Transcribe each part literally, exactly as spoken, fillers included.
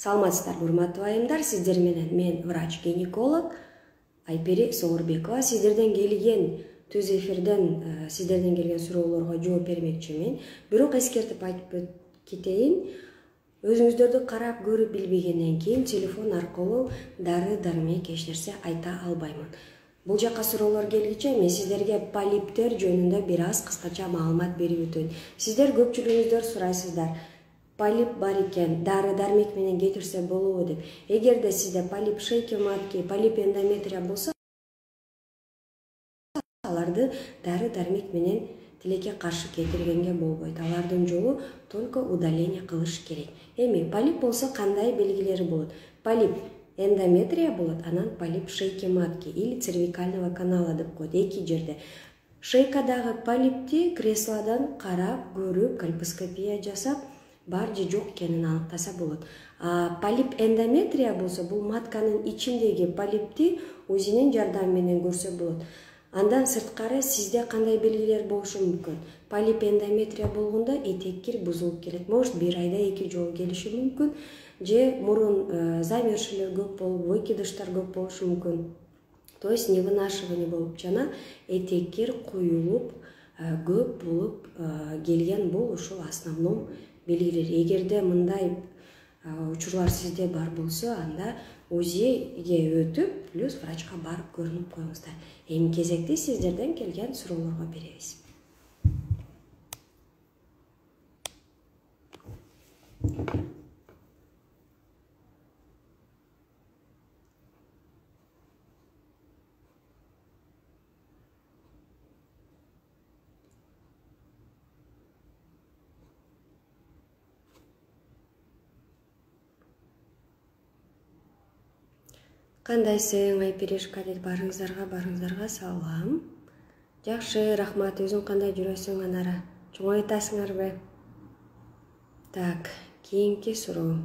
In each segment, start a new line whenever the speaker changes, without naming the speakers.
Саламатсыздарбы, урматтуу айымдар, сиздер менен мен врач-гинеколог Айпери Соорбекова. Сиздерден келген түз эфирден сиздерден келген суроолорго жооп бермекчимин. Бирок эскертип айтып кетейин, өзүңүздөрдү карап көрүп билбегенден кийин телефон аркылуу дары дармек эч нерсе айта албаймын. Бул жака суроолор келгиче мен сиздерге полиптер жөнүндө бир аз кыскача маалымат берип өтөйүн. Сиздер көпчүлүгүңүздөр сурайсыздар, полип бар экен, дары дармек менен кетирсе болобу деп. Эгерде сизде полип шейки матки, полип эндометрия болсо, аларды дары дармек менен тилекке каршы кетиргенге болбойт. Алардын жолу только удаление кылыш керек. Эми полип болсо кандай белгилери болот? Полип эндометрия болот, анан полип шейки матки или цервикального канала деп коет, эки жерде. Шейкадагы полипти креслодон карап көрүп, кольпоскопия жасап, бар же жок экенин аныктаса болот. А полип эндометрия болсо, бул матканын ичиндеги полипти УЗИнин жардамы менен көрсө болот. Андан сырткары сизде кандай белгилер болушу мүмкүн? Полип эндометрия болгондо этек-кир бузулуп келет. Может, бир айда эки жолу келиши мүмкүн, же мурун замершилер көп болуп, выкидыштар көп болушу мүмкүн. То есть невынашивание болуп жана этек-кир куюлуп, көп болуп келген, бул ушул основном белгилер. Эгерде мындай учурлар сизде бар болсо, анда УЗИге өтүп, плюс врачка барып көрүнүп коюңуздар. Эми кезекти сиздерден келген суроолорго беребиз. Кандайсың, Айперишка дейт, барыңыздарга, барыңыздарга салам. Жакшы, рахмат, өзүң кандай жүрөсүң анара? Чоңойтасыңарбы? Так, кийинки суроо.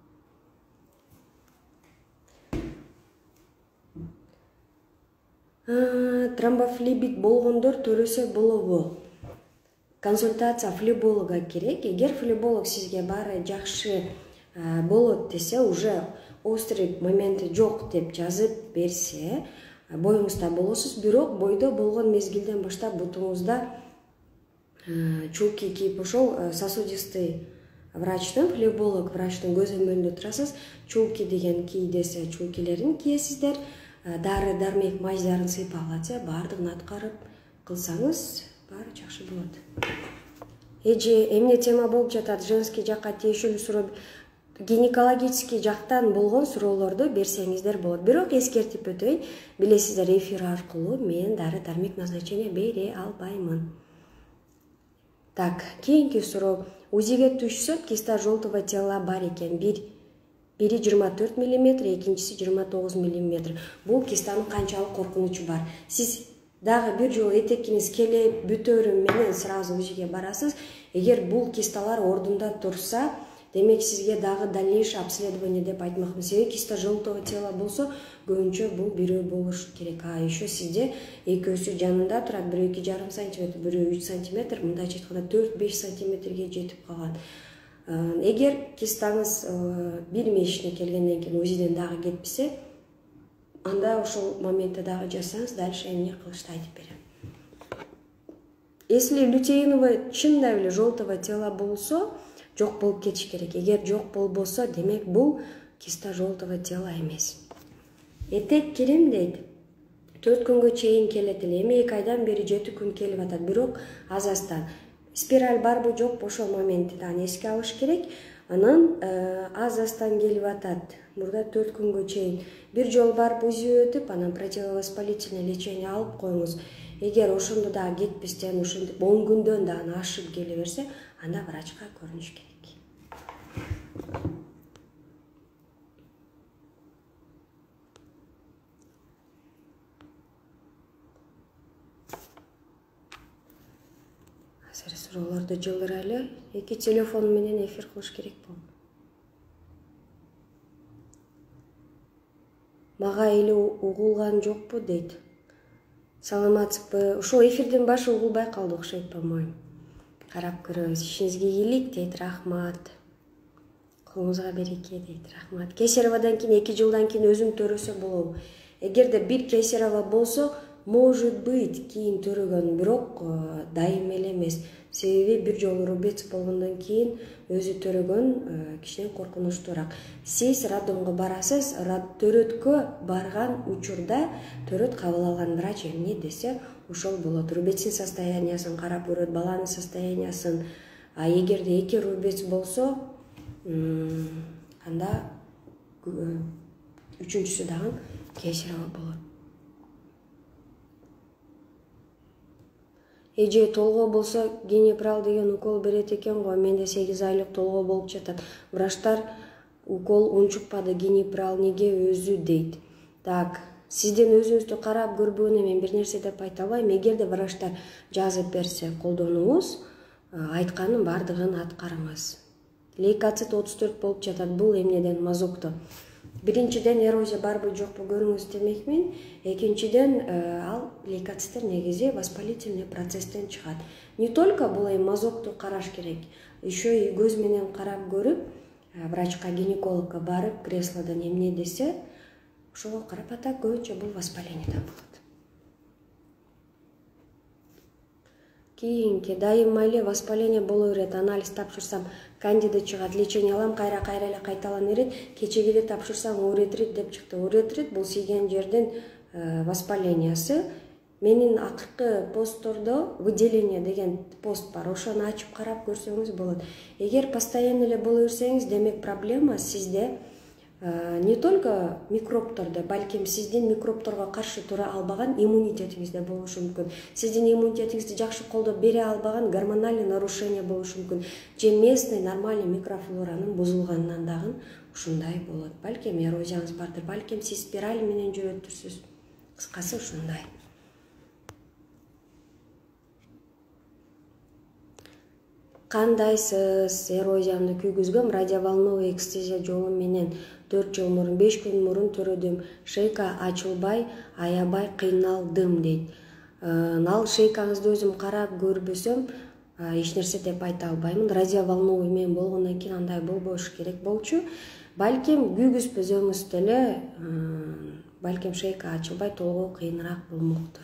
Тромбофлебит болгондор төлөсө болобу? Консультация флеболога керек. Эгер флеболог сизге баары жакшы болот десе, уже острый моменти жок деп жазып берсе, боюңузда болосуз. Бирок бойдо болгон мезгилден баштап бутуңузда чулки кийип, ошол сосудистый врачтын, флеболог врачтын көзөмөлүндө турасыз. Чулки деген кий десе, чулкилерин кийесиздер. Дары дармек мазьдарын сыйпагатса, баардыгын аткарып кылсаңыз, баары жакшы болот. Эже эмне тема болуп жатат? Женский жакка тиешелүү суроо, гинекологический жактан болгон суроолорду берсеңиздер болот. Бирок эскертип өтөйүн, билесиздер, эфир аркылуу мен дары дармек назначение бере албаймын. Так, кийинки суроо. УЗИге түшсөк, киста желтого тела бар экен. Бири жыйырма төрт миллиметр, экинчиси жыйырма тогуз миллиметр. Бул кистанын канчалык коркунучу бар? Сиз дагы бир жолу этекиңиз келип, бүтөрүм менен сразу УЗИге барасыз. Эгер бул кисталар ордунда турса, демек сизге дагы дальнейшее обследование деп айтмакмын. Себеби киста желтого тела болсо, көбүнчө бул бирөө болушу керек. А еще сизде экөөсү жанында турат, бирөө эки жарым сантиметр, бирөө үч сантиметр, мындайча айтканда төрт беш сантиметрге жетип калган. Эгер кистаңыз бир месячине келгенден кийин УЗИден дагы кетпесе, анда ошол моментте дагы жасаңыз, дальше эмне кылышты айтып берем. Если лютеиновый чындап эле желтого тела болсо, жок болуп кетиш керек. Эгер жок болбосо, демек бул киста желтого тела эмес. Этек кирим дейт, төрт күнгө чейин келет эле. Эми эки айдан бери жети күн келип атат. Бирок азастан. Спираль барбы жокпу, ошол моментти дагы эске алыш керек. Анан азастан келип атат. Мурда төрт күнгө чейин бир жол барып УЗИ өтүп, анан противовоспалительное лечение алып коюңуз. Эгер ошондо дагы кетпестен, ошентип он күндөн дагы ашып келе берсе, анда врачка көрүнүш керек. Азыр суроолорду жылдырайлы. Эки телефон менен эфир кылыш керек болот. Мага эле угулган жокпу дейт. Саламатсызбы? Ошол эфирдин башы угулбай калды окшойт, по-моему. Карап көрөбүз. Ишиңизге ийгилик дейт, рахмат. Колуңузга береке дейт. Рахмат. Кесаровадан кийин эки жылдан кийин өзүм төрөсө болобу? Эгерде бир кесарева болсо, может быть кийин төрөгөн, бирок дайым эле эмес. Себеби бир жолу рубец болгондон кийин өзү төрөгөн кичине коркунучтуураак. Сиз роддомго барасыз, төрөткө барган учурда төрөт кабыл алган врач эмне десе ошол болот. Рубецтин состояниясын карап көрөт, баланын состояниясын. А эгерде эки рубец болсо, анда үчүнчүсү дагы кесарева болот. Эже толгоо болсо генепрал деген укол берет экен го. Менде сегиз айлык толгоо болуп жатат. Врачтар укол унчукпады, генепрал неге өзү дейт. Так, сизден өзүңүздү карап көрбөгөнү мен бир нерсе деп айта албайм. Эгерде врачтар жазып берсе, колдонуңуз, айтканын бардыгын аткарыңыз. Лейкоцит отуз төрт болуп жатат. Бул эмнеден? Мазокто. Биринчиден эрозия барбы жокпу көрүңүз демекмин. Экинчиден ал лейкоциттер негизи воспалительный процесстен чыгат. Не только бул эми мазокту караш керек, еще и көз менен карап көрүп, врачка, гинекологко барып, креслодон эмне десе, ошого карап ата көбүнчө бул воспалениеден болот. Кийинки дайыма эле воспаление боло берет. Анализ тапшырсам кандида чыгат, лечение алам, кайра кайра эле кайталана берет. Кечегиде тапшырсам уретрит деп чыкты. Уретрит бул тийген жердин воспалениясы. Менин акыркы посттордо выделение деген пост бар. Ошону ачып карап көрсөңүз болот. Эгер постоянно эле боло берсеңиз, демек проблема сизде не только микробтордо, балким сиздин микробторго каршы тура албаган иммунитетиңизде болушу мүмкүн. Сиздин иммунитетиңизди жакшы колдоп бере албаган гормоналный нарушение болушу мүмкүн. Же местный нормальный микрофлоранын бузулганынан дагы ушундай болот. Балким эрозияңыз бардыр, балким сиз спираль менен жүрөтүрсүз. Кыскасы ушундай. Кандайсыз? Эрозиямды күйгүзгөм, радиоволновый экстазия жолу менен төрт жыл мурун, беш күн мурун төрөдүм. Шейка ачылбай, аябай кыйналдым дейт. Ал шейкаңызды өзүм карап көрбөсөм, эч нерсе деп айта албаймын. Радиоволновый менен болгондон кийин андай болбош керек болчу. Балким күйгүзбөсөңүз деле, балким шейка ачылбай толгоо кыйыныраак болмоктур.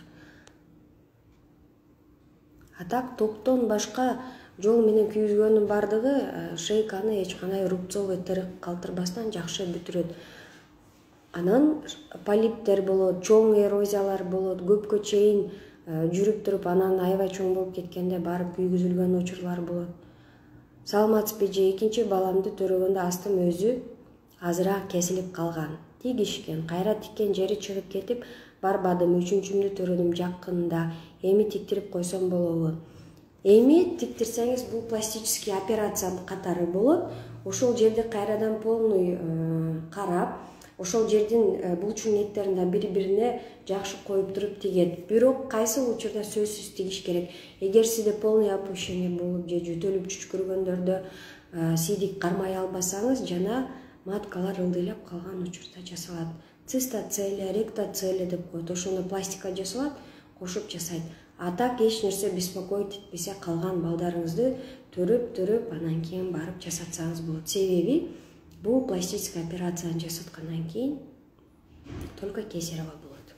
А так топтон башка жол менен күйгүзгөндүн бардыгы шейканы эч кандай рубцовый тырык калтырбастан жакшы бүтүрөт. Анан полиптер болот, чоң эрозиялар болот, көпкө чейин жүрүп туруп анан аябай чоң болуп кеткенде барып күйгүзүлгөн учурлар болот. Саламатсызбы же, экинчи баламды төрөгөндө астым өзү азыраак кесилип калган. Тигишкен, кайра тиккен жери чыгып кетип барбадым. Үчүнчүмдү төрөдүм жакында. Эми тиктирип койсом болобу? Эми тиктирсеңиз бул пластический операция катары болот. Ошол жерди кайрадан полный карап, ошол жердин булчуң эттерин бири-бирине жакшы коюп туруп тигет. Бирок кайсы учурда сөзсүз тигиш керек. Эгер сизде полный опущение болуп же жөтөлүп чүчкүргөндөрдө сийдик кармай албасаңыз, жана маткалар ылдыйлап калган учурда жасалат. Цистоцелия, ректоцелия деп коет. Ошону пластика жасалат, кошуп жасайт. А так эч нерсе беспокоить этпесе калган балдарыңызды төрөп-төрөп анан кийин барып жасатсаңыз болот. Себеби бул пластический операцияны жасаткандан кийин только кесарева болот.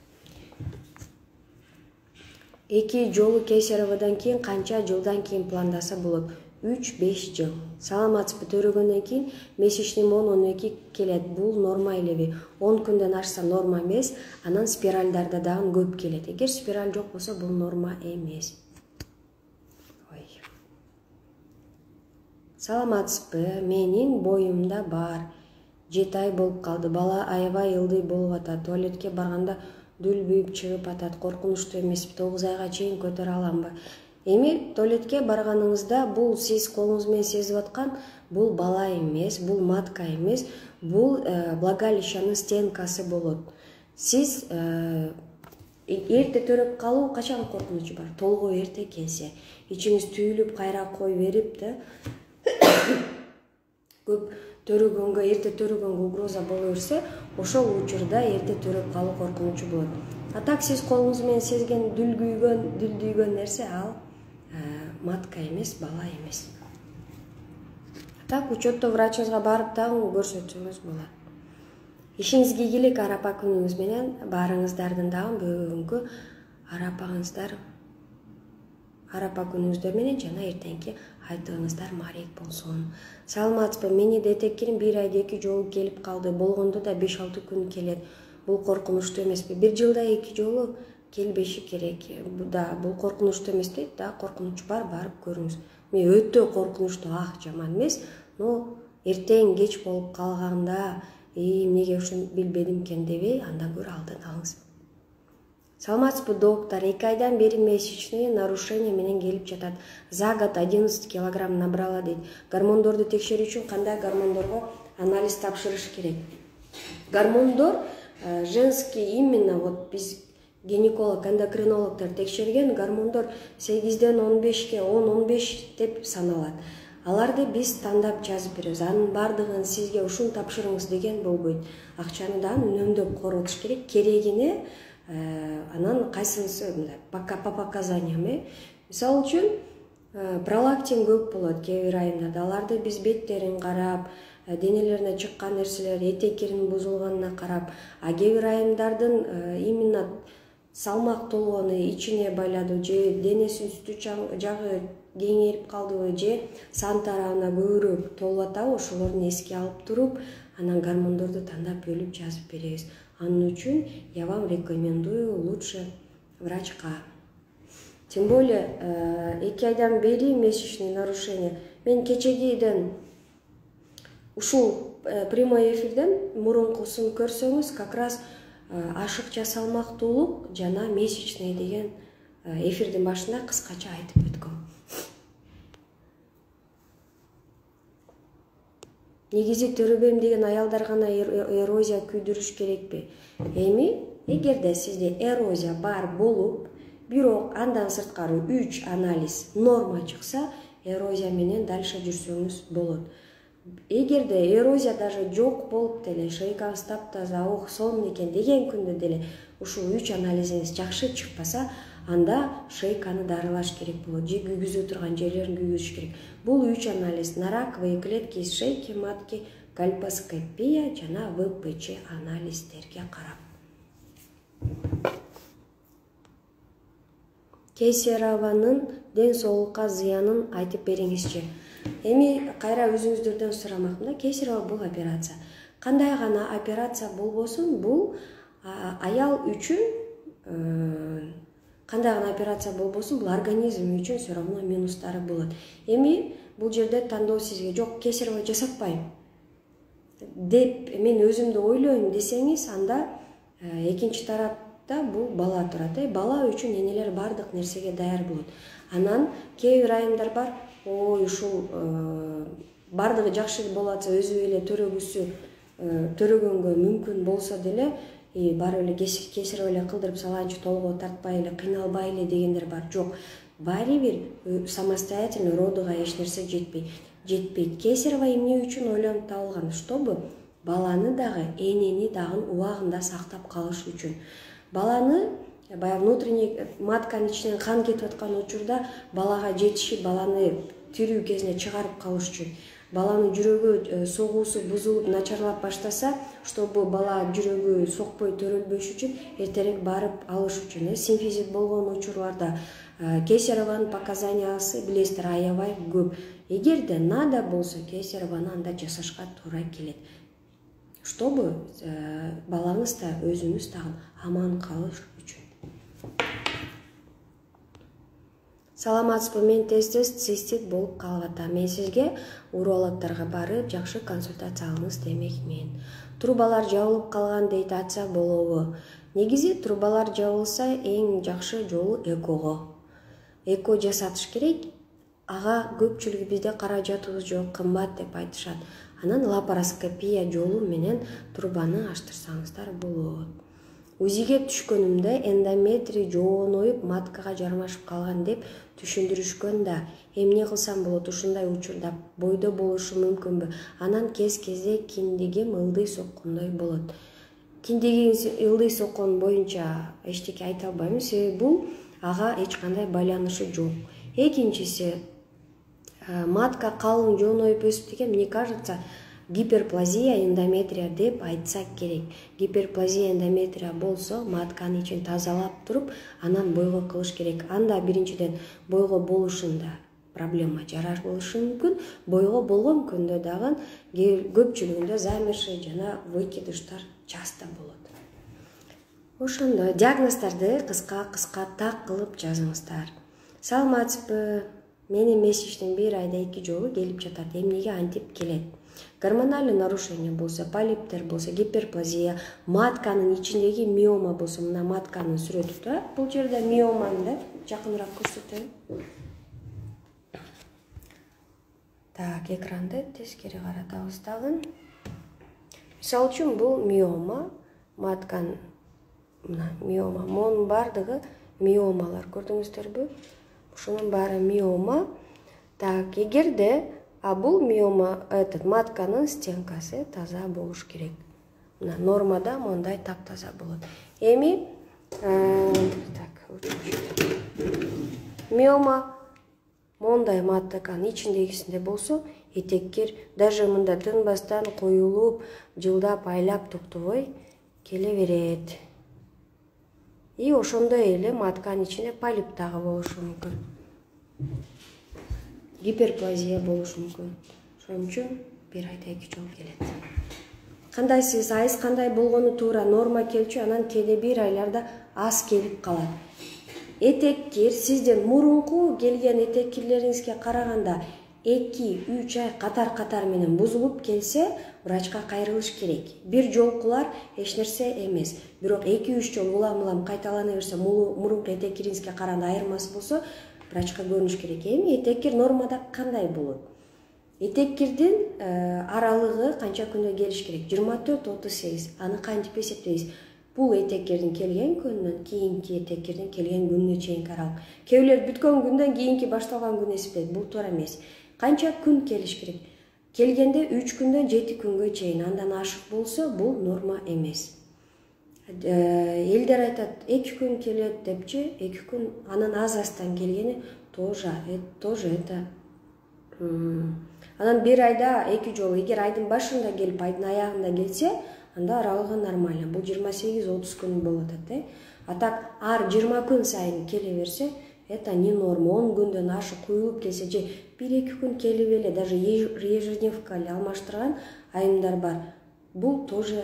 Эки жолу кесаревадан кийин канча жылдан кийин пландаса болот? үч беш жыл. Саламатсызбы, төрөгөндөн кийин месячный он он эки келет. Бул норма элеби? он күндөн ашса норма эмес, анан спиральдарда дагы көп келет. Эгер спираль жок болсо бул норма эмес. Ой. Саламатсызбы, менин боюмда бар. жети ай болуп калды. Бала аябай ылдый болуп атат. Туалетке барганда дүлбүйүп чыгып атат. Коркунучтуу эмеспи? тогуз айга чейин көтөрө аламбы? Эми туалетке барганыңызда бул сиз колуңуз менен сезип аткан бул бала эмес, бул матка эмес, бул влагалищанын стенкасы болот. Сиз эрте төрөп калуу качан коркунучу бар? Толгоо эрте келсе, ичиңиз түйүлүп кайра кой берип да көп төрөгөнгө, эрте төрөгөнгө угроза боло берсе, ошол учурда эрте төрөп калуу коркунучу болот. А так сиз колуңуз менен сезген дүлгүйгөн, дүлдүйгөн нерсе ал матка эмес, бала эмес. Так учетто врачыңызга барып дагы көрсөтсөңүз болот. Ишиңизге ийгилик арапа күнүңүз менен баарыңыздардын дагы бүгүнкү арапаңыздар арапа күнүңүздөр менен жана эртеңки айтыгыңыздар маек болсун. Саламатсызбы? Мени детектерим бир айда эки жолу келип калды. Болгондо да беш алты күн келет. Бул коркунучтуу эмеспи? Бир жылда эки жолу келбеши керек. Да, бул коркунучтуу эмес дейт, да, коркунуч бар, барып көрүңүз. Мен өтө коркунучтуу, ак жаман эмес, но эртең кеч болуп калганда, и эмнеге ушуну билбедим экен дебей, андан көрө алдын алыңыз. Саламатсызбы, доктор? эки айдан бери месячные нарушения менен келип жатат. За год одиннадцать килограмм набрала дейт. Гормондорду текшерүү үчүн кандай гормондорго анализ тапшырыш керек? Гормондор женский, именно вот биз гинеколог, эндокринологдор текшерген гормондор сегизден он бешке, он он беш деп саналат. Аларды биз тандап жазып беребиз. Анын бардыгын сизге ушуну тапшырыңыз деген болбойт. Акчаны да үнөмдөп коротуш керек. Керегине анан кайсынысы пока по показаниям, э мисалы үчүн пролактин көп болот кээ бир айымдарда. Аларды биз беттерин карап, денелерине чыккан нерселер, этекеринин бузулганына карап, а кээ бир айымдардын именно салмак толгону ичине байлады, же денесинин үстү жагы кеңейип калдыбы, же сан тарабына көбүрөөк толуп атабы, ошолорун эске алып туруп, анан гормондорду тандап бөлүп жазып беребиз. Анын үчүн я вам рекомендую лучше врачка. Тем более эки айдан бери месячный нарушение. Мен кечегиден ушул прямой эфирден мурункусын көрсөңүз, как раз ашыкча салмактуулук жана месячный деген эфирдин башында кыскача айтып өткөм. Негизи төрөбөйм деген аялдар гана эрозия күйдүрүш керекпи? Эми эгерде сизде эрозия бар болуп, бирок андан сырткары үч анализ норма чыкса, эрозия менен дальше жүрсөңүз болот. Эгерде эрозия даже жок болуп деле, шейкаңыз таптаза, ох, сонун экен деген күндө деле ушул үч анализиңиз жакшы чыкпаса, анда шейканы дарылаш керек болот. Же күйгүзө турган жерлерин күйгүзүш керек. Бул үч анализ: на раковые клетки из шейки матки, кольпоскопия жана вэ пэ че анализдерге карап. Кейсерованын ден соолукка зыянын айтып бериңизчи. Эми кайра өзүңүздөрдөн сурамакмын да, Кейсерова бул операция. Кандай гана операция болбосун, бул аял үчүн, кандай гана операция болбосун, бул организм үчүн все равно минустары болот. Эми бул жерде тандоо сизге жок, Кейсерова жасатпайм деп мен өзүмдү ойлойм десеңиз, анда экинчи тарапта бул бала турат. Э бала үчүн энелер бардык нерсеге даяр болот. Анан кээ бир айымдар бар, ой, ушул бардыгы жакшы болот атса, өзү эле төрөгүсү төрөгөнгө мүмкүн болсо деле, и барып эле Кейсерова эле кылдырып салайынчы, толгоо тартпай эле, кыйналбай эле дегендер бар. Жок, баары бир самостоятельно родуга эч нерсе жетпейт. Жетпейт. Кейсерова эмне үчүн ойлонуп табылган? Чтобы баланы дагы, энени дагы убагында сактап калыш үчүн. Баланы баягы внутренний матканын ичинен кан кетип аткан учурда балага жетишип, баланы тирүү кезине чыгарып калыш үчүн. Баланын жүрөгү согуусу бузулуп, начарлап баштаса, чтобы бала жүрөгү сокпой төрөлбөш үчүн, эртерээк барып алыш үчүн. Симфизит болгон учурларда Кейсерованын показаниясы билесиздер, аябай көп. Эгерде надо болсо, Кейсерованы анда жасашка туура келет. Чтобы балаңыз да өзүңүз дагы аман калыш үчүн. Саламатсызбы, мен тез-тез цистит болуп калып атам. Мен сизге урологторго барып, жакшы консультация алыңыз демекмин. Трубалар жабылып калган дейт, атса болобу? Негизи трубалар жабылса, эң жакшы жолу экого. Эко жасатыш керек. Ага көпчүлүгү бизде каражатыбыз жок, кымбат деп айтышат. Анан лапароскопия жолу менен трубаны аштырсаңыздар болот. УЗИге түшкөнүмдө эндометрий жооноюп, маткага жармашып калган деп түшүндүрүшкөн да. Эмне кылсам болот? Ушундай учурда бойдо болушу мүмкүнбү? Анан кез-кезде киндигим ылдый соккондой болот. Киндигиңиз ылдый соккон боюнча эчтеке айта албайм, себеби бул ага эч кандай байланышы жок. Экинчиси, матка калың жонойуп өсүп деген, мне кажется, гиперплазия эндометрия деп айтсак керек. Гиперплазия эндометрия болсо, матканын ичин тазалап туруп, анан бойго кылыш керек. Анда биринчиден бойго болушунда проблема жарар болушу мүмкүн. Бойго болгон күндө дагы көпчүлүгүндө замершие жана выкидыштар часто болот. Ошондой диагноздорду кыска-кыска так кылып жазыңыздар. Саламатсызбы? Менин месячтин бир айда эки жолу келип жатат. Эмнеге антип келет? Гормоналдуу нарушение болсо, полиптер болсо, гиперплазия, матканын ичиндеги миома болсо, мына матканын сүрөтү турат. Бул жерде миоманы да жакыныраак көрсөтөйүн. Так, экранды тескери каратабыз дагы. Мисалы үчүн бул миома, маткан мына миома, монун бардыгы миомалар, көрдүңүздөрбү? Ушунун баары миома. Так, эгерде а бул миома, этот матканын стенкасы таза болуш керек. Мына нормада мондай таптаза болот. Эми так, миома мондай матканын ичиндегисинде болсо, этеккер даже мында тынбастан коюлуп, жылдап, айлап токтобой келе берет. И ошондой эле матканын ичинде полип дагы болушу мүмкүн. Гиперплазия болушу мүмкүн. Ошон үчүн бир айда эки жолу келет. Кандай сиз айыз кандай болгону туура, норма келчү, анан кээде бир айларда аз келип калат. Этеккир сиздин мурунку келген этеккирлериңизге караганда эки үч ай катар-катар менен бузулуп келсе, врачка кайрылыш керек. Бир жолкулар эч нерсе эмес. Бирок эки үч жол улам-улам кайталана берсе, мурунку этеккириңизге караганда айырмасы болсо, врачка көрүнүш керек. Эми этеккир нормада кандай болот? Этеккирдин аралыгы канча күндө келиш керек? жыйырма төрт отуз сегиз. Аны кантип эсептейбиз? Бул этеккирдин келген күнүнөн кийинки этеккирдин келген күнүнө чейинки аралык. Кээбилер бүткөн күндөн кийинки башталган күнү эсептейт. Бул туура эмес. Канча күн келиш керек? Келгенде үч күндөн жети күнгө чейин, андан ашык болсо, бул норма эмес. Элдер айтат, эки күн келет депчи, эки күн анан аз-аздан келгени тоже тоже это. Анан бир айда эки жолу, эгер айдын башында келип, айдын аягында келсе, анда аралыгы нормально. Бул жыйырма сегиз отуз күн болот эте. А так ар жыйырма күн сайын келе берсе, это не норма. он күндөн ашык куюлуп келсе же бир эки күн келип эле, даже ежедневка эле алмаштырган айымдар бар. Бул тоже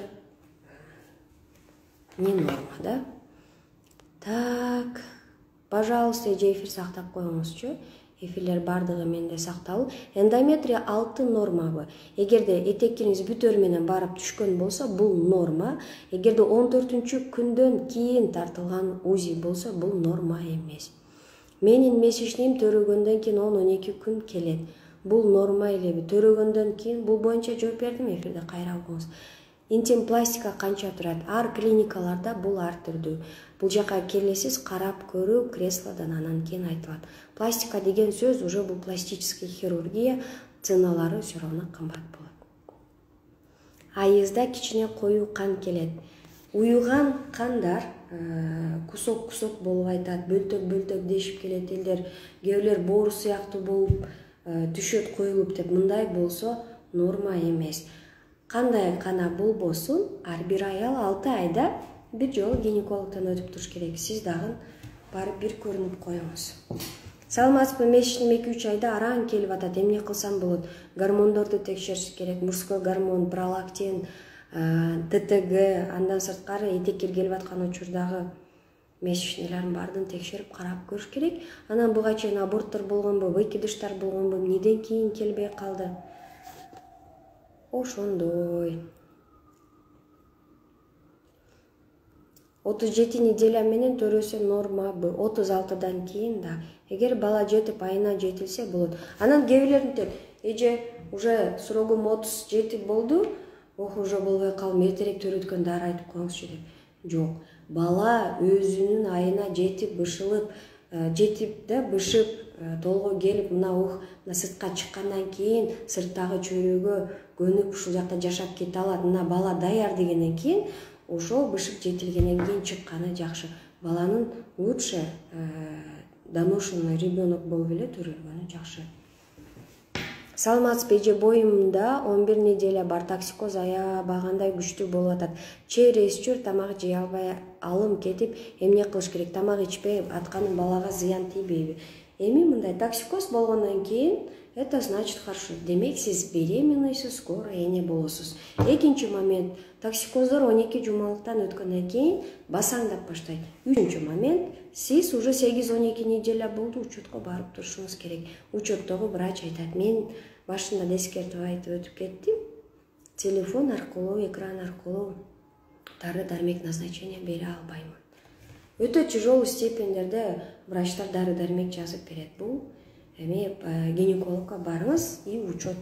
не норма, да? Так, пожалуйста, эже эфир сактап коюңузчу. Эфирлер бардыгы менде сакталып. Эндометрия алты нормабы. Эгерде этеккириңиз бүтөр менен барып түшкөн болсо, бул норма. Эгерде он төртүнчү күндөн кийин тартылган УЗИ болсо, бул норма эмес. Менин месячним төрөгөндөн кийин он он эки күн келет. Бул норма элеби? Төрөгөндөн кийин бул боюнча жооп бердим эфирде, кайра окуңуз. Интим пластика канча турат? Ар клиникаларда бул ар түрдүү. Бул жака келесиз, карап көрүү, креслодон анан кийин айтылат. Пластика деген сөз уже бул пластическая хирургия, ценалары все равно кымбат болот. Айызда кичине коюу кан келет. Уюган кандар кусок-кусок болуп айтат, бөлтөк-бөлтөк дешип келет элдер, кээбилер боору сыяктуу болуп түшөт, коюлуп деп, мындай болсо норма эмес. Кандай кана болбосун, ар бир аял алты айда бир жолу гинекологдон өтүп туруш керек. Сиз дагы барып бир көрүнүп коюңуз. Саламатсызбы? Месячним эки үч айда араң келип атат. Эмне кылсам болот? Гормондорду текшериш керек. Мужской гормон, пролактин, Т Т Г, андан сырткары этеккир келип аткан учурдагы месячнийлердин баардыгын текшерип карап көрүш керек. Анан буга чейин аборттор болгонбу, выкидыштар болгонбу, эмнеден кийин келбей калды? Ошондой. отуз жети неделя менен төрөсө нормабы. отуз алтыдан кийин да. Эгер бала жетип айына жетилсе болот. Анан кээбилер мынтет, эже уже срогум отуз жети болду, ох, уже болбой калдым, эртерээк төрөткөн дары айтып коюңузчу деп. Жок. Бала өзүнүн айына жетип, бышылып, жетип да бышып, толго келип, мына ух, мына сыртка чыккандан кийин сырттагы чөйрөгө көнүп ушул жакта жашап кете алат. Мына бала даяр дегенден кийин ошол бышып жетилгенден кийин чыкканы жакшы. Баланын лучше доношенный ребенок болуп эле төрөлгөнү жакшы. Саламатсызбы, эже боюмда он бир неделя бар, токсикоз аябагандай күчтүү болуп атат. Чейрес жүр, тамак жей албай алым кетип, эмне кылыш керек? Тамак ичпей атканын балага зыян тийбейби? Эми мындай токсикоз болгондон кийин это значит хорошо. Демек сиз беременныйсыз, скоро эне болосуз. Экинчи момент, токсикоздор он эки жумалыктан өткөндөн кийин басаңдап баштайт. Үчүнчү момент, сиз уже сегиз он эки неделя болду, учетко барып турушуңуз керек. Учеттогу врач айтат. Мен башында да эскертип айтып өтүп кеттим. Телефон аркылуу, экран аркылуу дары дармек назначение бере албаймын. Өтө тяжелый степендерде врачтар дары дармек жазып берет. Бул эми гинекологко барыңыз и учет.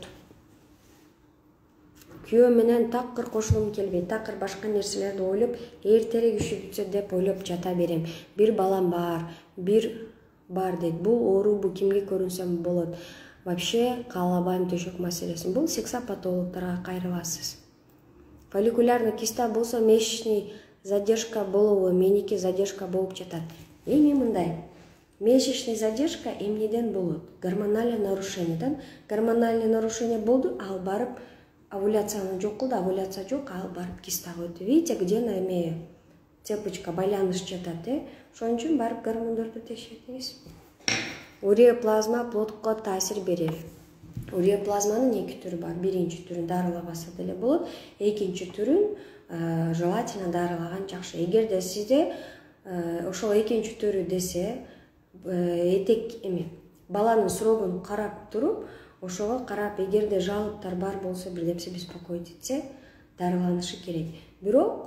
Күйөө менен такыр кошулгум келбейт, такыр башка нерселерди ойлоп, эртерээк үшүп бүтсө деп ойлоп жата берем. Бир балам бар, бир бар дейт. Бул оорубу, кимге көрүнсөм болот. Вообще каалабайм төшөк маселесин. Бул сексопатологторго кайрыласыз. Фолликулярный киста болсо месячный задержка болобу, меники задержка болуп жатат. Эми мындай. Месячный задержка эмнеден болот? Гормональный нарушениеден. Гормональный нарушение болду, ал барып овуляцияны жок кылды, овуляция жок, ал барып кистага өтүп. Видите, где на эме цепочка байланыш жатат, э? Ошон үчүн барып гормондорду текшертиңиз. Уреоплазма плодко таасир берет. Уреоплазманын эки түрү бар. Биринчи түрүн дарылабаса деле болот, экинчи түрүн желательно дарылаган жакшы. Эгерде сизде ошол экинчи түрү десе, этек эме баланын срогун карап туруп, ошого карап, эгерде жалыптар бар болсо, бирдемсе беспокоить этсе, дарыланышы керек. Бирок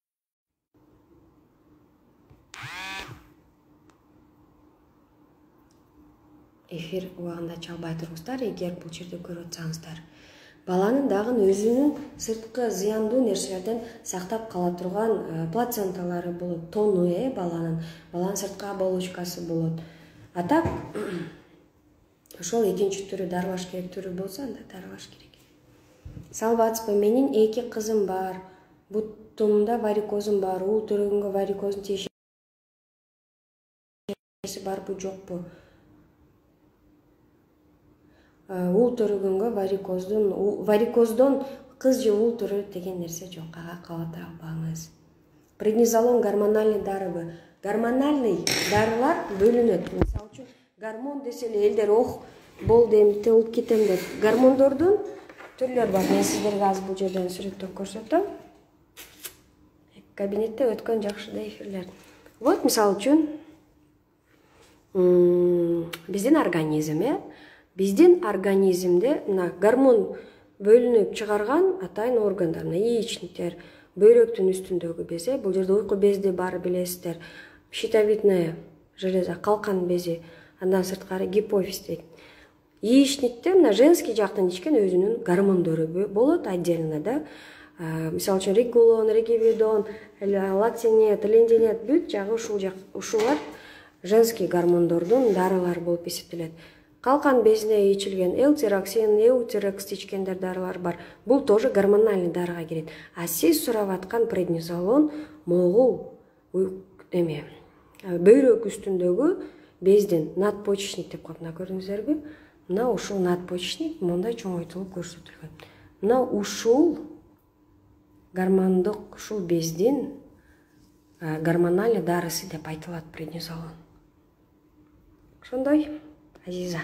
эфир убагында чалбай туруңуздар, эгер бул жерде көрүп атсаңыздар. Баланын дагы өзүнүн сырткы зыяндуу нерселерден сактап кала турган плаценталары болот, тону э баланын, баланын сырткы оболочкасы болот. А так ошол экинчи түрү дарылаш керек түрү болсо, анда дарылаш керек. Саламатсызбы, менин эки кызым бар. Бутумда варикозум бар, уул төрөгөнгө варикоздун тиешеси барбы, жокпу? Уул төрөгөнгө варикоздун варикоздон кыз же уул төрөт деген нерсе жок, ага кабатыр албаңыз. Преднизолон гормональный дарыбы? Гормональный дарылар бөлүнөт. Мисалы үчүн гормон десе эле элдер ох болду, эми тылып кетем деп. Гормондордун түрлөрү бар. Мен сиздерге азыр бул жерден сүрөттөп көрсөтөм. Кабинетте өткөн жакшы да эфирлер. Вот, мисалы үчүн биздин организм, э Биздин организмде мына гормон бөлүнүп чыгарган атайын органдар, мына яичниктер, бөйрөктүн үстүндөгү без, бул жерде уйку безди баары билесиздер. Щитовидная железа, калкан бези, андан сырткары гипофиз дейт. Яичникте мына женский жактан ичкен өзүнүн гормондору болот отдельно, да. Мисалы үчүн регулон, регивидон, лактинет, лендинет, бүт жагы ушул жак, ушулар женский гормондордун дарылары болуп эсептелет. Калкан безине ичилген элтироксин, эутерекс ичкендер дарылар бар. Бул тоже гормональный дарыга кирет. А сиз сурап аткан преднизолон могул эме бөйрөк үстүндөгү бездин надпочечник деп коет. Мына көрдүңүздөрбү? Мына ушул надпочечник мындай чоңойтулуп көрсөтүлгөн. Мына ушул гормондук ушул бездин гормональный дарысы деп айтылат преднизолон. Ошондой Азиза.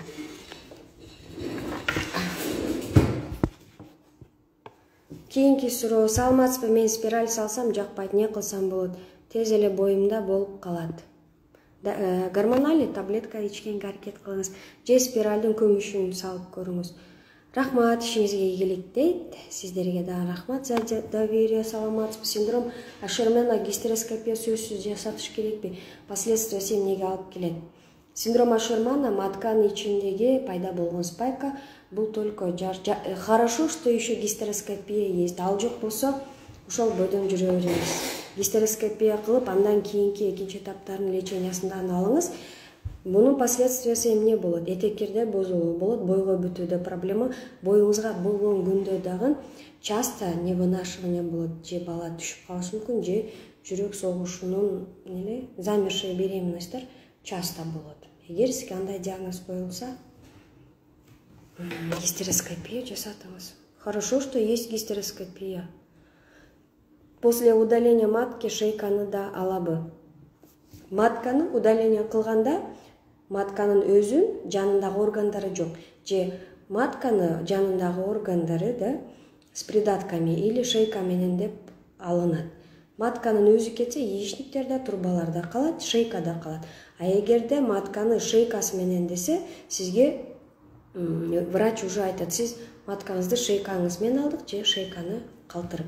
Кийинки суроо. Саламатсызбы, мен спираль салсам жакпайт, не кылсам болот? Тез эле боюмда болуп калат. Гормональный таблетка ичкенге аракет кылыңыз. Же спиральдын көмүшүн салып көрүңүз. Рахмат, ишиңизге ийгилик дейт. Сиздерге да рахмат за доверие. Саламатсызбы, синдром Ашермана гистероскопия сөзсүз жасатыш керекпи? Последствиясы эмнеге алып келет? Синдром Ашермана матканын ичиндеги пайда болгон спайка. Бул только жар... Хорошо, что еще гистероскопия есть. Ал жок болсо, ошол бойдон жүрө беребиз. Гистероскопия кылып, андан кийинки экинчи этаптардын лечениясынан алыңыз. Мунун последствиясы эмне болот? Этеккерде бозулуу болот, бойго бүтүүдө проблема, боюңузга болгон күндө дагы часто невынашивание болот. Же бала түшүп калышы мүмкүн, же жүрөк согушунун эле замершая беременностьтер часто болот. Эгер сизге андай диагноз коюлса, Гистероскопия жасатыңыз. Хорошо, что есть гистероскопия. После удаления матки шейканы да алабы. Матканы удаление кылганда матканын өзүн жанындагы органдары жок. Же матканы жанындагы органдары да с придатками или шейка менен деп алынат. Матканын өзү кетсе, яичниктер турбаларда калат, шейкада калат. А эгерде матканы шейкасы менен десе, сизге врач уже айтат, сиз маткаңызды шейкаңыз менен алдык, же шейканы калтырып.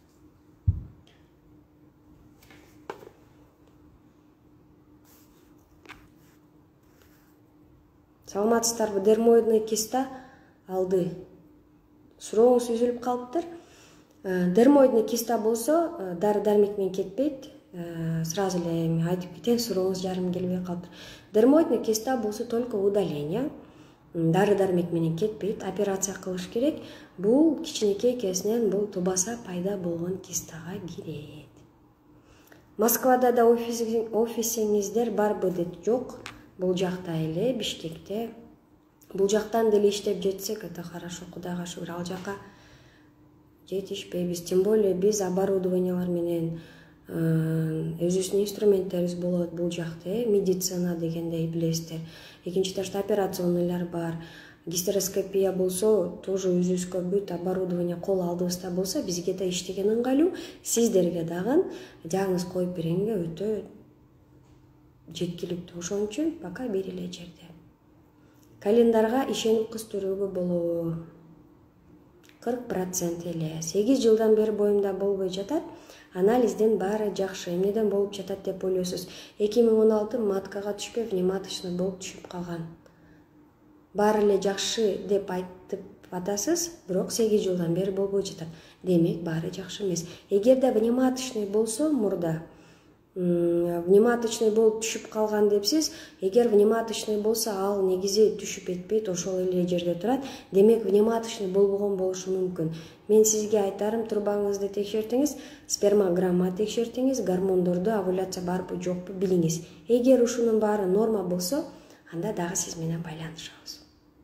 Саламатсыздарбы, дермоидный киста алды. Сурооңуз үзүлүп калыптыр. Дермоидный киста болсо, дары-дармек менен кетпейт. Сразу эле айтып кетейин, сурооңуз жарым келбей калыптыр. Дермоидный киста болсо только удаление. Дары-дармек менен кетпейт, операция кылыш керек. Бул кичинекей кезинен бул тубаса пайда болгон кистага кирет. Москвада да офисиңиздер барбы дейт? Жок. Бул жакта эле, Бишкекте. Бул жактан деле иштеп жетсек, это хорошо, Кудайга шүгүр. Ал жака жетишпейбиз. Тем более биз оборудованиялар менен өзүбүздүн инструменттерибиз болот бул жакта, медицина дегендей билесиздер. Экинчи этажда операционныйлар бар. Гистероскопия болсо, тоже өзүбүзгө бүт оборудование кол алдыбызда болсо, бизге да иштеген ыңгайлуу, сиздерге дагы диагноз коюп бергенге өтө жеткиликтүү. Ошон үчүн пока бир эле жерде. Календарга ишенип кыз төрөгө болобу? кырк процент эле. сегиз жылдан бери боюмда болбой жатат. Анализден баары жакшы. Эмнеден болуп жатат деп ойлойсуз? эки миң он алты маткага түшпөй, внематочный болуп түшүп калган. Баары эле жакшы деп айтып атасыз, бирок сегиз жылдан бери болбой жатат. Демек, баары жакшы эмес. Эгерде внематочный болсо, мурда внематочный болуп түшүп калган депсиз, эгер внематочный болсо, ал негизи түшүп этпейт, ошол эле жерде турат. Демек, внематочный болбогон болушу мүмкүн. Мен сизге айтарым, турбаңызды текшертиңиз, спермограмма текшертиңиз, гормондорду, овуляция барбы жокпу билиңиз. Эгер ушунун баары норма болсо, анда дагы сиз менен байланышабыз.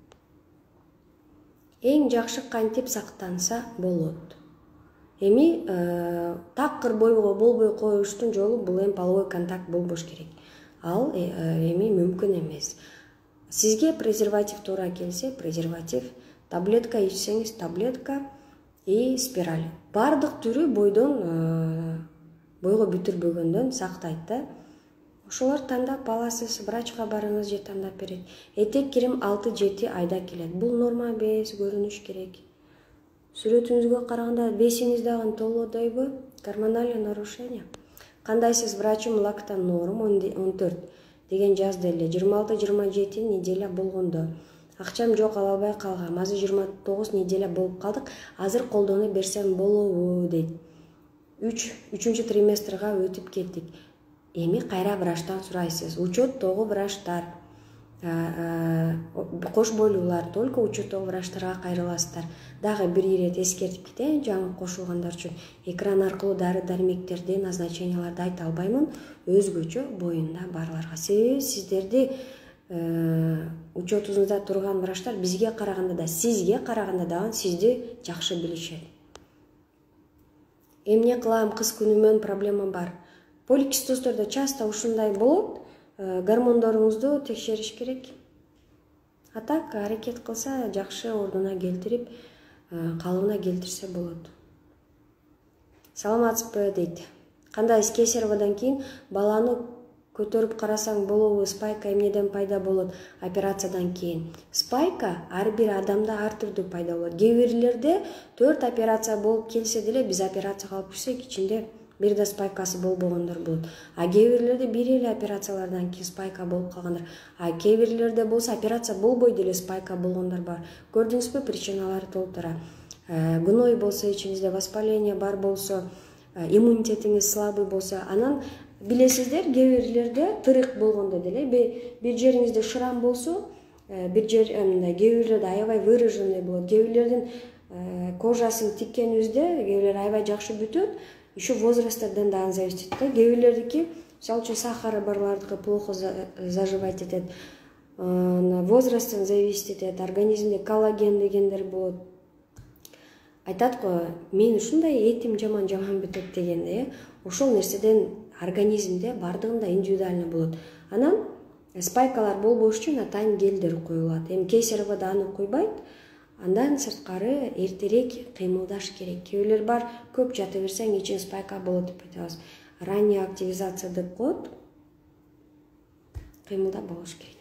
Эң жакшы кантип сактанса болот? Эми такыр бойго болбой коюштун жолу бул эми половой контакт болбош керек. Ал эми мүмкүн эмес. Сизге презерватив туура келсе, презерватив, таблетка ичсеңиз, таблетка и спираль. Бардык түрү бойдон бойго бүтүрбөгөндөн сактайт да. Ошолор тандап аласыз, врачка барыңыз же тандап берет. Этек кирим алты жети айда келет. Бул норма эмес, көрүнүш керек. Сүрөтүңүзгө караганда бесиңиз дагы толодойбу? Гормональный нарушение. Кандайсыз? Врачым лактан норм он төрт деген жазды эле. жыйырма алты жыйырма жети неделя болгондо. Акчам жок, ала албай калгам. Азыр жыйырма тогуз неделя болуп калдык. Азыр колдоно берсем болобу дейт. үч үчүнчү триместрга өтүп кеттик. Эми кайра врачтан сурайсыз. Учеттогу врачтар, кош бойлуулар, только учеттогу врачтарга кайрыласыздар. Дагы бир ирет эскертип кетейин жаңы кошулгандар үчүн. Экран аркылуу дары-дармектерди, назначенияларды айта албаймын. Өзгөчө боюнда барларга. Себеби сиздерди учетуңузда турган врачтар бизге караганда да, сизге караганда дагы сизди жакшы билишет. Эмне кылам, кыз күнүмөн проблема бар. Поликистоздордо часто ушундай болот. Гормондоруңузду текшериш керек. А так аракет кылса, жакшы ордуна келтирип, калыбына келтирсе болот. Саламатсызбы дейт. Кандай кесаревадан кийин баланы көтөрүп карасаң болобу? Спайка эмнеден пайда болот операциядан кийин? Спайка ар бир адамда ар түрдүү пайда болот. Кээ бирлерде төрт операция болуп келсе деле, биз операция кылып көрсөк, ичинде бир да спайкасы болбогондор болот. А кээ бирлерде бир эле операциялардан кийин спайка болуп калгандыр. А кээ бирлерде болсо операция болбой деле спайка болгондор бар. Көрдүңүзбү, причиналары толтура. Гной болсо, ичиңизде воспаление бар болсо, иммунитетиңиз слабый болсо, анан билесиздер, кээ бирлерде тырык болгондо деле, бир жериңизде шрам болсо, бир жер кээ бирлерде аябай выраженный болот. Кээ бирлердин кожасын тиккенибизде, кээ бирлер аябай жакшы бүтөт. Еще возрастардан да зависит. Кээ бирлердики, мисалы үчүн сахары барлардыкы плохо заживать этет. возрасттан зависит этет, организмде коллаген дегендер болот. Айтат го, мен ушундай этим жаман жаман бүтөт дегенде, э, ошол нерседен организмде бардыгында индивидуально болот. Анан спайкалар болбош үчүн атайын гелдер коюлат. Эми кесарево аны койбойт. Андан сырткары эртерээк кыймылдаш керек. Кээ бирлер бар, көп жата берсең ичин спайка болот деп айтабыз. Ранняя активизация деп коет. Кыймылдап болуш керек.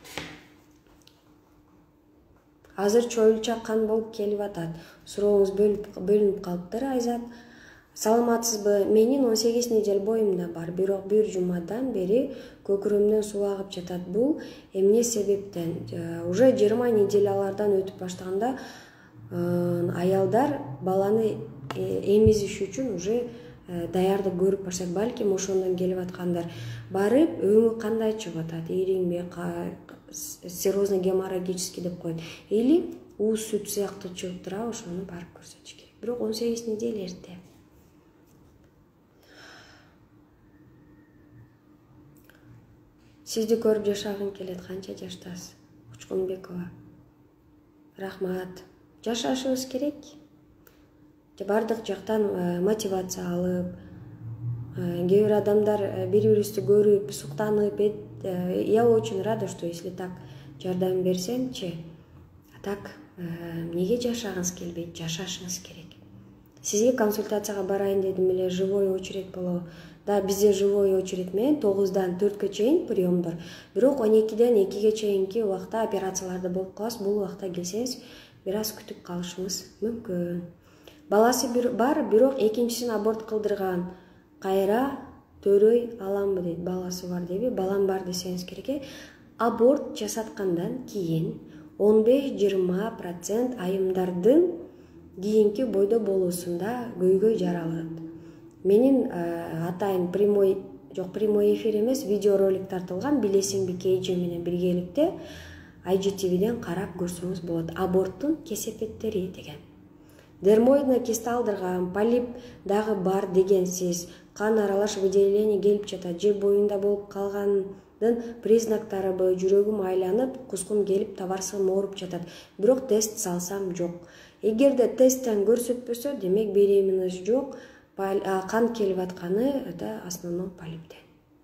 Азыр чоюлча кан болуп келип атат. Сурооңуз бөлүнүп калыптыр, Айзат. Саламатсызбы? Менин он сегиз недель боюмда бар, бирок бир жумадан бери көкүрөмдөн суу агып жатат. Бул эмне себептен? Уже жыйырма неделялардан өтүп баштаганда аялдар баланы эмизиш үчүн уже даярдык көрүп баштайт. Балким ошондон келип аткандар. Барып, өңү кандай чыгып атат? Иреңби, серозный геморрагический деп коет. Или уус сүт сыяктуу чыгып турабы, ошону барып көрсөтүш керек. Бирок он сегиз неделя эрте. Сизди көрүп жашагым келет. Канча жаштасыз? Учкунбекова. Рахмат. Жашашыбыз керек. Бардык жактан мотивация алып, кээ бир адамдар бири-бирибизди көрүп, суктанып, я очень рада, что если так жардам берсемчи, а так эмнеге жашагыңыз келбейт, жашашыңыз керек. Сизге консультацияга барайын дедим эле, живой очередь болобу. Да, бизде живой очередь менен тогуздан төрткө чейин приемдор. Бирок он экиден экиге чейинки убакта операцияларды болуп калабыз. Бул убакта келсеңиз, бир аз күтүп калышыңыз мүмкүн. Баласы бар, бирок экинчисин аборт кылдырган. Кайра төрөй аламбы дейт. Баласы бар дейби? Балам бар десеңиз керек. Аборт жасаткандан кийин он беш жыйырма процент айымдардын кийинки бойдо болуусунда көйгөй жаралат. Менин атайын прямой, жок прямой эфир эмес, видеоролик тартылган, билесиңби Кейджи менен биргеликте ай джи ти виден карап көрсөңүз болот. Аборттун кесепеттери деген. Дермоидный киста алдырган, полип дагы бар дегенсиз, кан аралаш выделение келип жатат, же боюнда болуп калгандын признактарыбы, жүрөгүм айланып, кускум келип, табарсыгым ооруп жатат. Бирок тест салсам жок. Эгерде тесттен көрсөтпөсө, демек беременность жок, кан келип атканы это основном полиптен.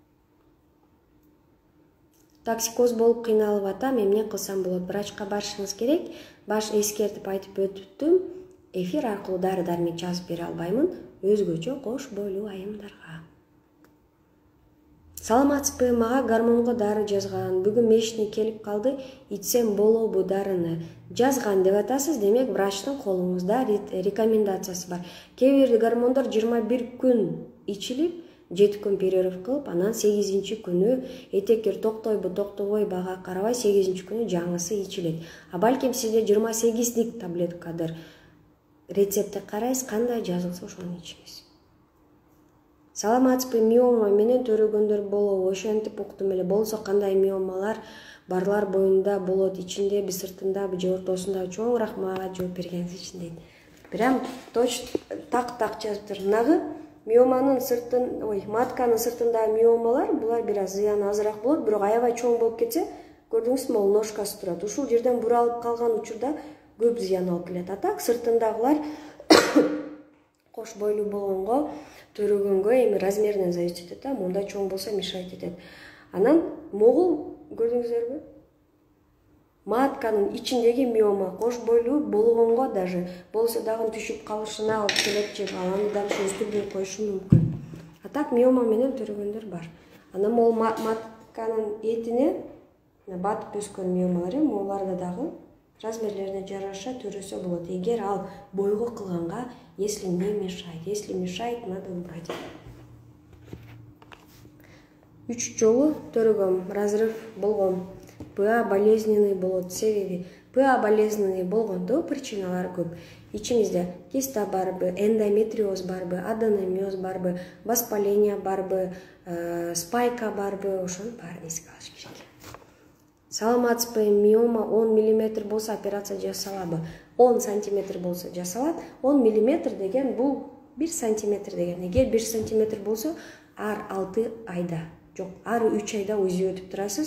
Токсикоз болуп кыйналып атам, эмне кылсам болот? Врачка барышыңыз керек. Баш эскертип айтып өттүм. Эфир аркылуу дары дармек жазып бере албаймын, өзгөчө кош бойлуу айымдарга. Саламатсызбы? Мага гормонго дары жазган. Бүгүн мешни келип калды. Ичсем болобу дарыны? Жазган деп атасыз, демек врачтын колуңузда рекомендациясы бар. Кээ бир гормондор жыйырма бир күн ичилип, жети күн перерыв кылып, анан сегизинчи күнү этекер токтойбу, токтобойбу бага карабай сегизинчи күнү жаңысы ичилет. А балким сизде жыйырма сегиздик таблеткадыр. Рецептти карайсыз, кандай жазылса ошону ичиңиз. Саламатсызбы? Миома менен төрөгөндөр болобу? Ошентип уктум эле. Болсо кандай миомалар барлар боюнда болот, ичиндеби, сыртындабы, же ортосундабы? Чоң рахмат жооп бергениңиз үчүн дейт. Прям точно так-так жазыптыр. Нагы миоманын сыртын, ой, матканын сыртындагы миомалар, булар бир аз зыяны азыраак болот, бирок аябай чоң болуп кетсе, көрдүңүзбү, могул ножкасы турат. Ушул жерден буралып калган учурда көп зыян алып келет. А так сыртындагылар кош бойлуу болгонго, төрөгөнгө эми размеринен зависит этет, монда чоң болсо мешать этет. Анан могул көрдүңүздөрбү? Матканын ичиндеги миома кош бойлуу болгонго даже болсо дагы түшүп калышына алып келет, же баланы дальше өстүрбөй коюшу мүмкүн. А так миома менен төрөгөндөр бар. Анан могул матканын этине батып өскөн миомалар, могуларда дагы размерлерине жараша төрөсө болот. Эгер ал бойго кылганга, если не мешает, если мешает, надо убрать. Үч жолу төрөгөм, разрыв болгон. ПА болезненный болот. Себеби ПА болезненный болгондо причиналар көп. Ичиңизде киста барбы, эндометриоз барбы, аденомиоз барбы, воспаление барбы, э, спайка барбы, ошонун баарын эске алыш керек. Саламатсызбы? Миома он миллиметр болсо операция жасалабы? он сантиметр болсо жасалат. он миллиметр деген бул бир сантиметр деген. Эгер бир сантиметр болсо ар алты айда, жок, ар үч айда УЗИ өтүп турасыз.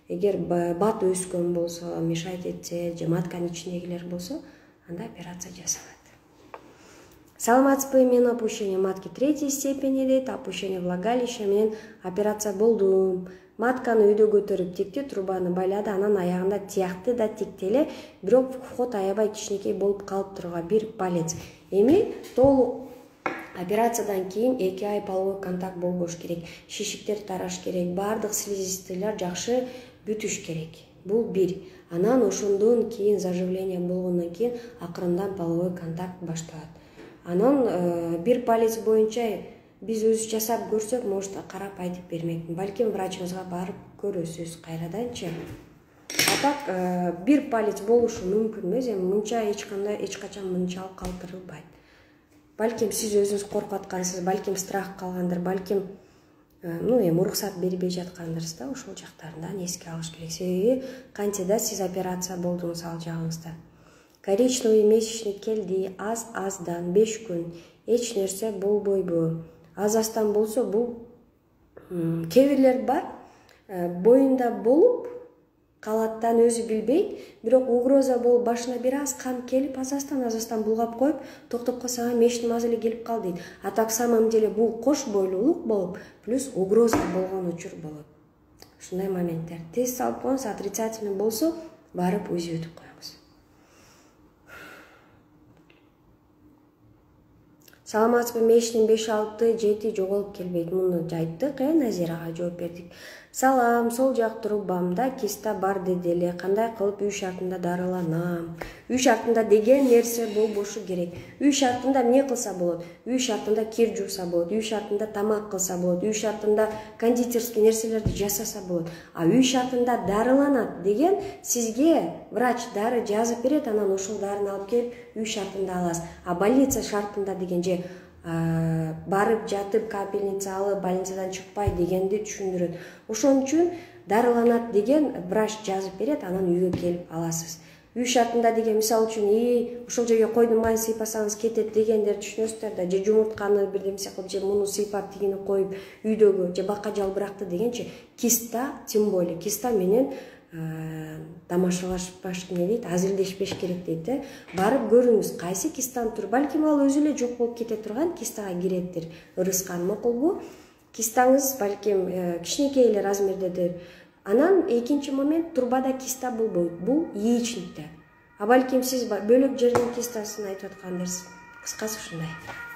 эгер бат өскөн болсо, мешать этсе же матканын ичиндегилер болсо, анда операция жасалат. Саламатсызбы, мен опущение матки третьей степени дейт, опущение влагалища менен операция болдум. Матканы үйдө көтөрүп тикти, трубаны байлады, анан аягында тиякты да тикти эле, бирок вход аябай кичинекей болуп калып турга, бир палец. Эми толук операциядан кийин эки ай половой контакт болбош керек, шишиктер тараш керек, баардык слизистыйлар жакшы бүтүш керек. Бул бир. Анан ошондон кийин заживление болгондон кийин акырындан половой контакт башталат. Анан э, бир палец боюнча биз өзүбүз жасап көрсөк, может карап айтып бермекмин. Балким врачыбызга барып көрөсүз кайраданчы. А так э, бир палец болушу мүмкүн эмес, эми мынча эч кандай эч качан мынчалык калтырылбайт. Балким сиз өзүңүз коркуп аткансыз, балким страх калгандыр, балким э, ну эми уруксат бербей жаткандырсыз да, ошол жактарынан эске алыш керек. Себеби кантсе да сиз операция болдуңуз ал жагыңызда. Коричневый месячник келди, аз-аздан беш күн эч нерсе болбойбу. Аз-аздан болсо бул кээ бирлер бар, боюнда болуп калаттан өзү билбейт, бирок угроза болуп башына бир аз кан келип, аз-аздан аз-аздан булгап коюп, токтоп калса мештин мазы эле келип калды дейт. А так самом деле бул кош бойлуулук болуп, плюс угроза болгон учур болот. Ушундай моменттер. Тест салып коюңуз, отрицательный болсо, барып УЗИ өтүп коюңуз. Саламатсызбы, мештин беш алты жети жоголуп келбейт. Муну айттык, э, Назирага жооп бердик. Салам, сол жак трубамда киста бар деди эле. Кандай кылып үй шартында дарыланам? Үй шартында деген нерсе болбошу керек. Үй шартында эмне кылса болот? Үй шартында кир жууса болот, үй шартында тамак кылса болот, үй шартында кондитерский нерселерди жасаса болот. А үй шартында дарыланат деген сизге врач дары жазып берет, анан ошол дарыны алып келип үй шартында аласыз. А больница шартында деген же барып жатып капельница алып больницадан чыкпай дегенди түшүндүрөт. Ошон үчүн дарыланат деген врач жазып берет, анан үйгө келип аласыз. Үй шартында деген мисалы үчүн и ошол жерге койдун майын сыйпасаңыз кетет дегендерди түшүнөсүздөр да, же жумуртканы бирдемсе кылып, же муну сыйпап тигини коюп үйдөгү же бакка жалбыракты дегенчи, киста, тем более киста менен тамашалашпаш эмне дейт, азилдешпеш керек дейт, э. Барып көрүңүз, кайсы кистан тур. Балким ал өзү эле жок болуп кете турган кистага киреттир. Ырыскан макулбу? Кистаңыз балким кичинекей эле размердедир. Анан экинчи момент, трубада киста болбойт. Бул яичникте. А балким сиз бөлөк жердин кистасын айтып аткандырсыз. Кыскасы ушундай.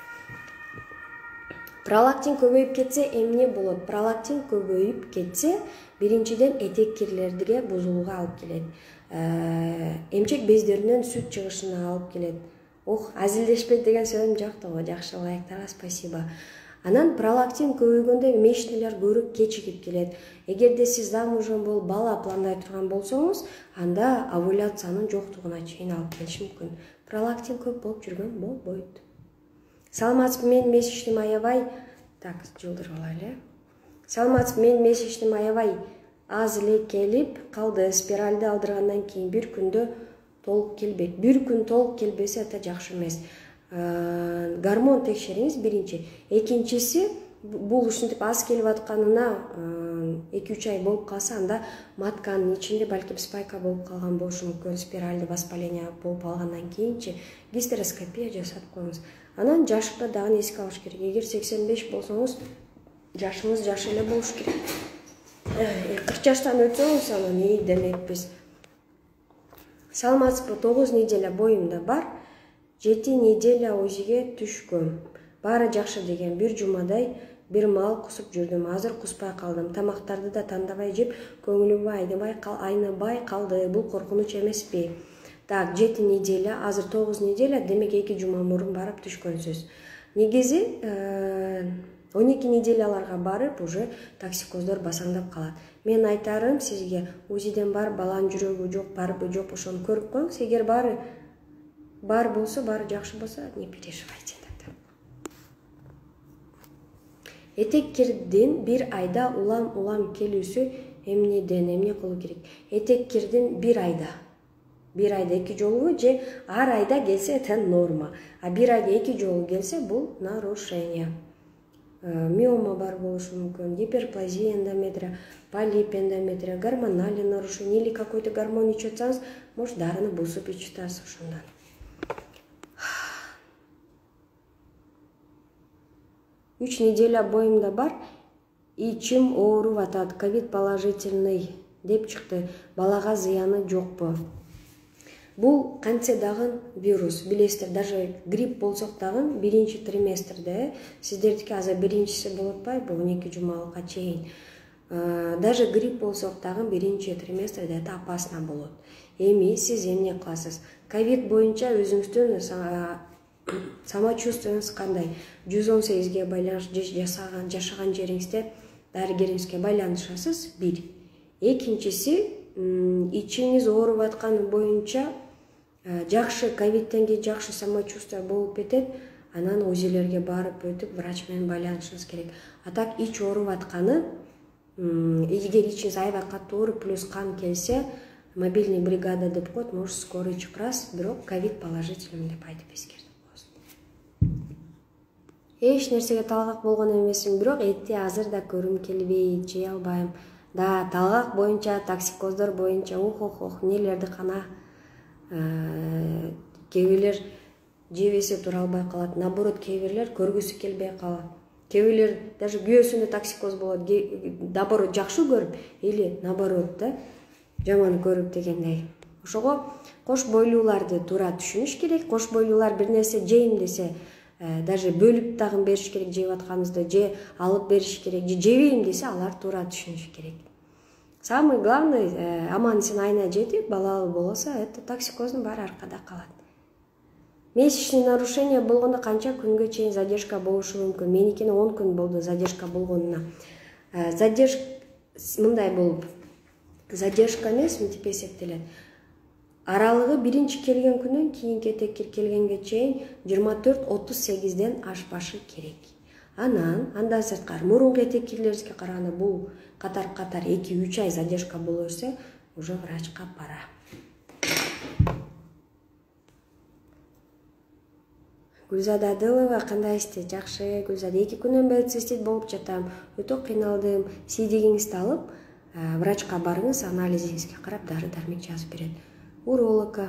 Пролактин көбөйүп кетсе эмне болот? Пролактин көбөйүп кетсе, биринчиден этек кирлерге бузулууга алып келет. Эмчек бездеринен сүт чыгышына алып келет. Ох, азилдешпейт деген сөзүм жакты го, жакшы лайктарга спасибо. Анан пролактин көбөйгөндө мечтелер көрүп кечигип келет. Эгерде сиз замужем болуп бала пландай турган болсоңуз, анда овуляциянын жоктугуна чейин алып келиши мүмкүн. Пролактин көп болуп жүргөн болбойт. Саламатсызбы, мен месячным аябай, так, жылдырып алайлы. Саламатсызбы, мен месячным аябай аз эле келип калды. Спиральды алдыргандан кийин бир күндө толук келбейт. Бир күн толук келбесе это жакшы эмес. Гормон текшериңиз биринчи. Экинчиси, бул ушинтип аз келип атканына эки үч ай болуп калса, анда матканын ичинде балким спайка болуп калган болушу мүмкүн. Спиральды воспаление болуп алгандан кийинчи гистероскопия жасап коюңуз. Анан жашыкты дагы эске алыш керек. Эгер сексен беш болсоңуз, жашыңыз жаш эле болуш керек. кырк жаштан өтсөңүз, анан ии демекпиз. Саламатсызбы, тогуз неделя боюмда бар, жети неделя УЗИге түшкөм. Баары жакшы деген бир жумадай бир маал кусуп жүрдүм. Азыр куспай калдым. Тамактарды да тандабай жеп, көңүлүм айныбай айныбай калды. Бул коркунуч эмеспи? Так, жети неделя, азыр тогуз неделя, демек эки жума мурун барып түшкөнсүз. Негизи он эки неделяларга барып уже токсикоздор басаңдап калат. Мен айтарым сизге, УЗИден бар, баланын жүрөгү жок, барбы жок, ошону көрүп коюңуз. Эгер баары бар болсо, баары жакшы болсо, не переживайте. Этек кирдин бир айда улам-улам келүүсү эмнеден, эмне кылуу керек? Этек кирдин бир айда. Бир айда эки жолу же ар айда келсе это норма. А бир айда эки жолу келсе бул нарушение. миома бар болушу мүмкүн, гиперплазия эндометрия, полип эндометрия, гормональный нарушение или какой-то гормон ичип атсаңыз, может дарыны бузуп ичип атасыз ошондон. үч неделя боюмда бар, ичим ооруп атат, ковид положительный деп чыкты. Балага зыяны жокпу? Бул кантсе дагы вирус, билесиздер, даже грипп болсок дагы биринчи триместрде, сиздердики азыр биринчиси болуп атпайбы, он эки жумалыкка чейин. Даже грипп болсок дагы биринчи триместрде это опасно болот. Эми сиз эмне кыласыз? Ковид боюнча өзүңүздүн самочувствиеңиз кандай? жүз он сегизге байланыш жашаган жашаган жериңизде дарыгериңизге байланышасыз. Бир. Экинчиси, ичиңиз ооруп атканы боюнча жакшы ковидтен кийин жакшы самочувствие болуп кетет, анан УЗИлерге барып өтүп врач менен байланышыңыз керек. А так ич ооруп атканы, эгер ичиңиз аябай катуу ооруп плюс кан келсе, мобильный бригада деп коет, может скорый чакырасыз, бирок ковид положительный деп айтып эскертип коесуз. Эч нерсеге талгак болгон эмесмин, бирок этти азыр да көрүм келбейт, жей албайм. Да, талгак боюнча, токсикоздор боюнча ох-ох-ох нелерди кана кээ бирлер жебесе тура албай калат, наоборот кээ бирлер көргүсү келбей калат. Кээ бирлер даже күйөөсүндө токсикоз болот, наоборот жакшы көрүп или наоборот да жаман көрүп дегендей. Ошого кош бойлууларды туура түшүнүш керек. Кош бойлуулар бир нерсе жейм десе, даже бөлүп дагы бериш керек, жеп атканыңызды же алып бериш керек, же жебейм десе, алар туура түшүнүш керек. Самый главный, аман-сен айына жетип, балалы болса, это токсикоздун баары аркада калат. Месячный нарушение болгондо канча күнгө чейин задержка болушу мүмкүн? Меникине он күн болду задержка болгонуна. Задержка мындай болуп, задержка эмес, мынтип эсептелет. Аралыгы биринчи келген күнүн кийинки этекке келгенге чейин жыйырма төрт отуз сегизден ашпашы керек. Анан, андан сырткары мурунку этеккилерибизге караганда бул катар-катар эки үч ай задержка боло берсе, уже врачка пара. Гүлзада Адылова кандайсыз? Жакшы, Гүлзада. эки күнөн бери цистит болуп жатам. Өтө кыйналдым. Сийдигиңизди алып, врачка барыңыз, анализиңизге карап дары-дармек жазып берет. Урологка.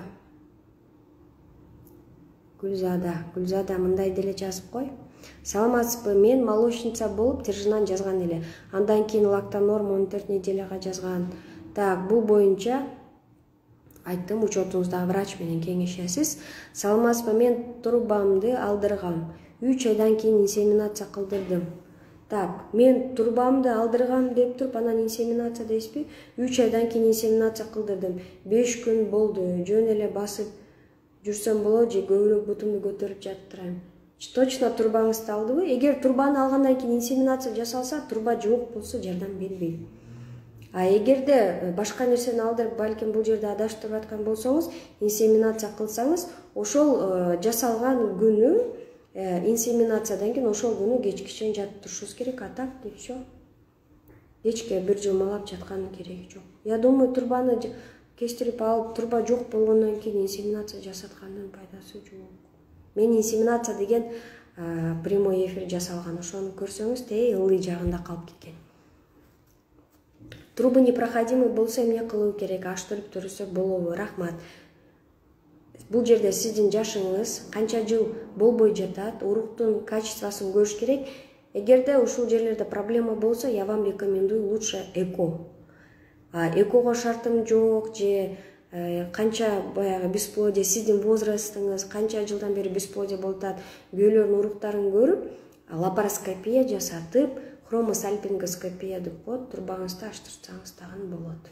Гүлзада, Гүлзада мындай деле жазып кой. Саламатсызбы, мен молочница болуп тержинан жазган эле. Андан кийин лактонорм он төрт неделяга жазган. Так, бул боюнча айттым, учетуңузда врач менен кеңешесиз. Саламатсызбы, мен турбамды алдыргам. үч айдан кийин инсеминация кылдырдым. Так, мен турбамды алдыргам деп туруп, анан инсеминация дейсизби? үч айдан кийин инсеминация кылдырдым. беш күн болду. Жөн эле басып жүрсөм болот же көбүрөөк бутумду көтөрүп жатып Точно турбаңызды алдыбы? Эгер турбаны алгандан кийин инсеминация жасалса, турба жок болсо жардам бербейт. А эгерде башка нерсени алдырып, балким бул жерде адашып туруп аткан болсоңуз, инсеминация кылсаңыз, ошол жасалган күнү, инсеминациядан кийин ошол күнү кечке чейин жатып турушубуз керек, а так деп всё. Кечке бир жумалап жатканын кереги жок. Я думаю, турбаны кестирип алып, турба жок болгондон кийин инсеминация жасаткандын пайдасы жок. Мен инсеминация деген прямой эфир жасалган, ошону көрсөңүз, тей ылдый жагында калып кеткен. Трубы непроходимый болсо эмне кылуу керек? Аштырып турсак болобу? Рахмат. Бул жерде сиздин жашыңыз канча жыл болбой жатат, уруктун качествосын көрүш керек. Эгерде ушул жерлерде проблема болсо, я вам рекомендую лучше эко. А экого шартым жок же канча баягы бесплодие, сиздин возрастыңыз канча жылдан бери бесплодие болуп атат, күйөөлөрдүн уруктарын көрүп, лапароскопия жасатып, хромосальпингоскопия деп коет, турбаңызды аштырсаңыз дагы болот.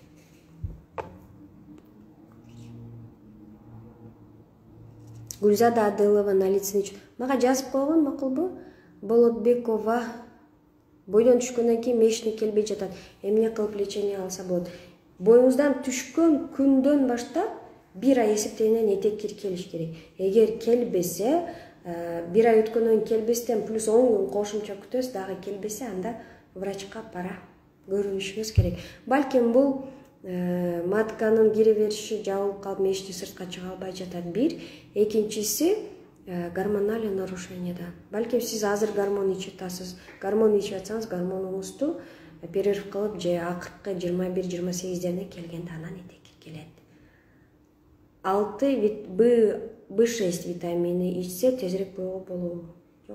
Гүлзада Адылова налицный. Мага жазып койгон макулбу? Болотбекова бойдон түшкөндөн кийин мешни келбей жатат. Эмне кылып лечение алса болот? Боюңуздан түшкөн күндөн баштап бир ай эсептегенден этек келиш керек. Эгер келбесе, бир ай өткөндөн келбестен плюс он күн кошумча күтөсүз, дагы келбесе, анда врачка пара көрүнүшүңүз керек. Балким бул матканын кире бериши жабылып калып, мешни сыртка чыга албай жатат. Бир, экинчиси, гормональ нарушение да. Балким сиз азыр гормон ичип атасыз. Гормон ичип атсаңыз гормонуңузду перерыв кылып же акыркы жыйырма бир жыйырма сегиздене келгенде анан этекке келет. алты бэ шесть витамини ичсе тезирээк бойго болуу жок.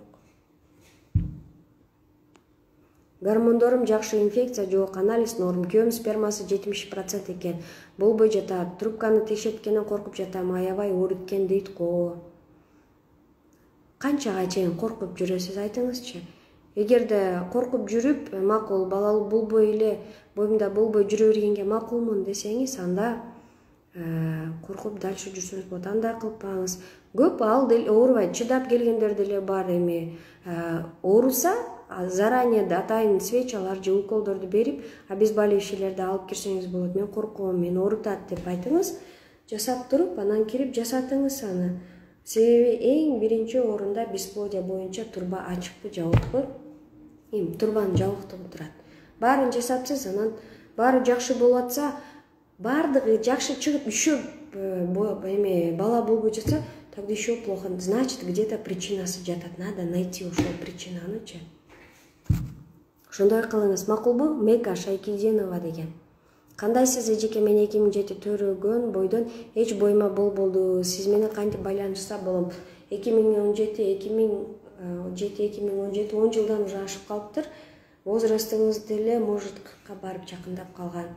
Гормондорум жакшы, инфекция жок, анализ норм, күйөөм спермасы жетимиш процент экен. Болбой жатат. Трубканы текшерткенден коркуп жатам, аябай ооруткен дейт го. Канчага чейин коркуп жүрөсүз, айтыңызчы. Эгерде коркуп жүрүп, макул балалуу болбой эле, боюмда болбой жүрө бергенге макулмун десеңиз, анда коркуп дальше жүрсөңүз болот. Андай кылпаңыз. Көп ал деле оорубайт, чыдап келгендер деле бар эми. Ооруса, заранее атайын свечалар же уколдорду берип, обезболивающийлерди алып кирсеңиз болот. Мен корком, мен оорутат деп айтыңыз. Жасап туруп, анан кирип жасатыңыз аны. Себеби эң биринчи орунда бесплодие боюнча турба ачыкты жабыкты. Эми турбанын жабыктыгы турат. Баарын жасапсыз, анан баары жакшы болуп атса, бардыгы жакшы чыгып еще эми бала болбой жатса, тогда еще плохо. Значит, где-то причинасы жатат. Надо найти ошол причинанычы. Ошондой кылыңыз, макулбу? Мека Шайкидинова деген. Кандайсыз эжеке, мен эки миң жети төрөгөн бойдон эч боюма болболду. Сиз менен кантип байланышса болом? эки миң он жети эки миң жети эки миң он жети он жылдан уже ашып калыптыр. Возрастыңыз деле может кыркка барып жакындап калган.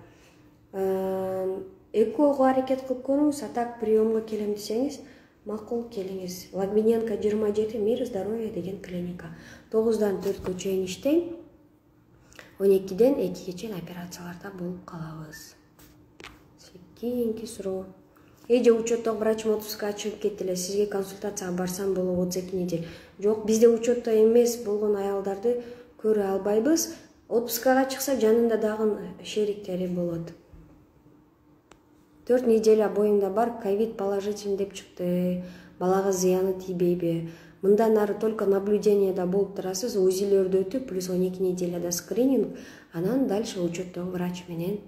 Экого аракет кылып көрүңүз, а так приемго келем десеңиз, макул келиңиз. Лагвиненко жыйырма жети, Мир здоровья деген клиника. тогуздан төрткө чейин иштейм. он экиден экиге чейин операцияларда болуп калабыз. Кийинки суроо. Эже учеттогу врачым отпускка чыгып кетти эле. Сизге консультацияга барсам болот отуз эки неделя. Жок, бизде учетто эмес болгон аялдарды көрө албайбыз. Отпускага чыкса, жанында дагы шериктери болот. төрт неделя боюмда бар, ковид положительный деп чыкты. Балага зыяны тийбейби? Мындан ары только наблюдениеда болуп турасыз, УЗИлерди өтүп, плюс он эки неделяда скрининг, анан дальше учеттогу врач менен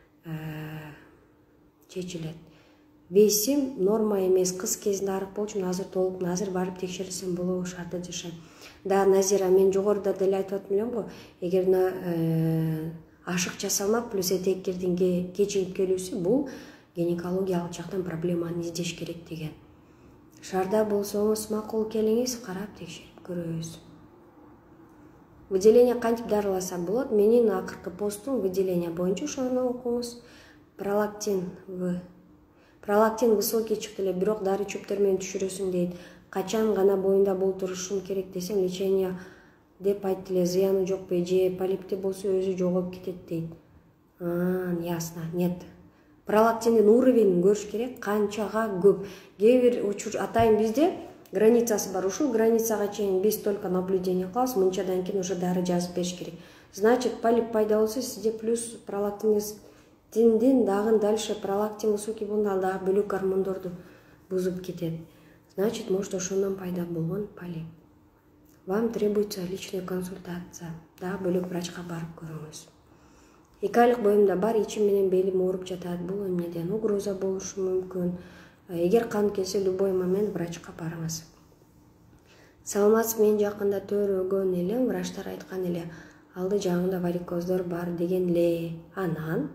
чечилет. Весим норма эмес, кыз кезинде арык болчумун, азыр толук, азыр барып текшерсем болобу, шаарда жашайм. Да, Назира, мен жогоруда деле айтып атам элем го, эгер ашык жасалмак плюс этеккердин кечигип келүүсү, бул гинекологиялык жактан проблеманы издеш керек деген. Шаарда болсоңуз макул келиңиз, карап текшерип көрөбүз. Выделение кантип дарыласа болот? Менин акыркы постум выделение боюнча ошону окуңуз. Пролактин В. Пролактин высокий чыкты эле, бирок дары чөптөр менен түшүрөсүң дейт. Качан гана боюнда болтурушум керек десем, лечение деп айтты эле, зыяны жокпу, же полипти болсо өзү жогоп кетет дейт. А, ясно. Нет. Пролактиндин уровенин көрүш керек, канчага көп. Кээ бир учур атайын бизде границасы бар. Ушул границага чейин биз только наблюдение кылабыз, мынчадан кийин уже дары жазып бериш керек. Значит, полип пайда болсо, сизде плюс пролактиндин дагы дальше пролактин высокий болгондо ал дагы бөлөк гормондорду бузуп кетет. Значит, может ошондон пайда болгон полип. Вам требуется личная консультация. Дагы бөлөк врачка барып көрүңүз. эки айлык боюмда бар, ичим менен белим ооруп жатат. Бул эмнеден? Угроза болушу мүмкүн. Эгер кан келсе, любой момент врачка барыңыз. Саламатсыз, мен жакында төрөгөн элем, врачтар айткан эле, алды жагында варикоздор бар деген эле. Анан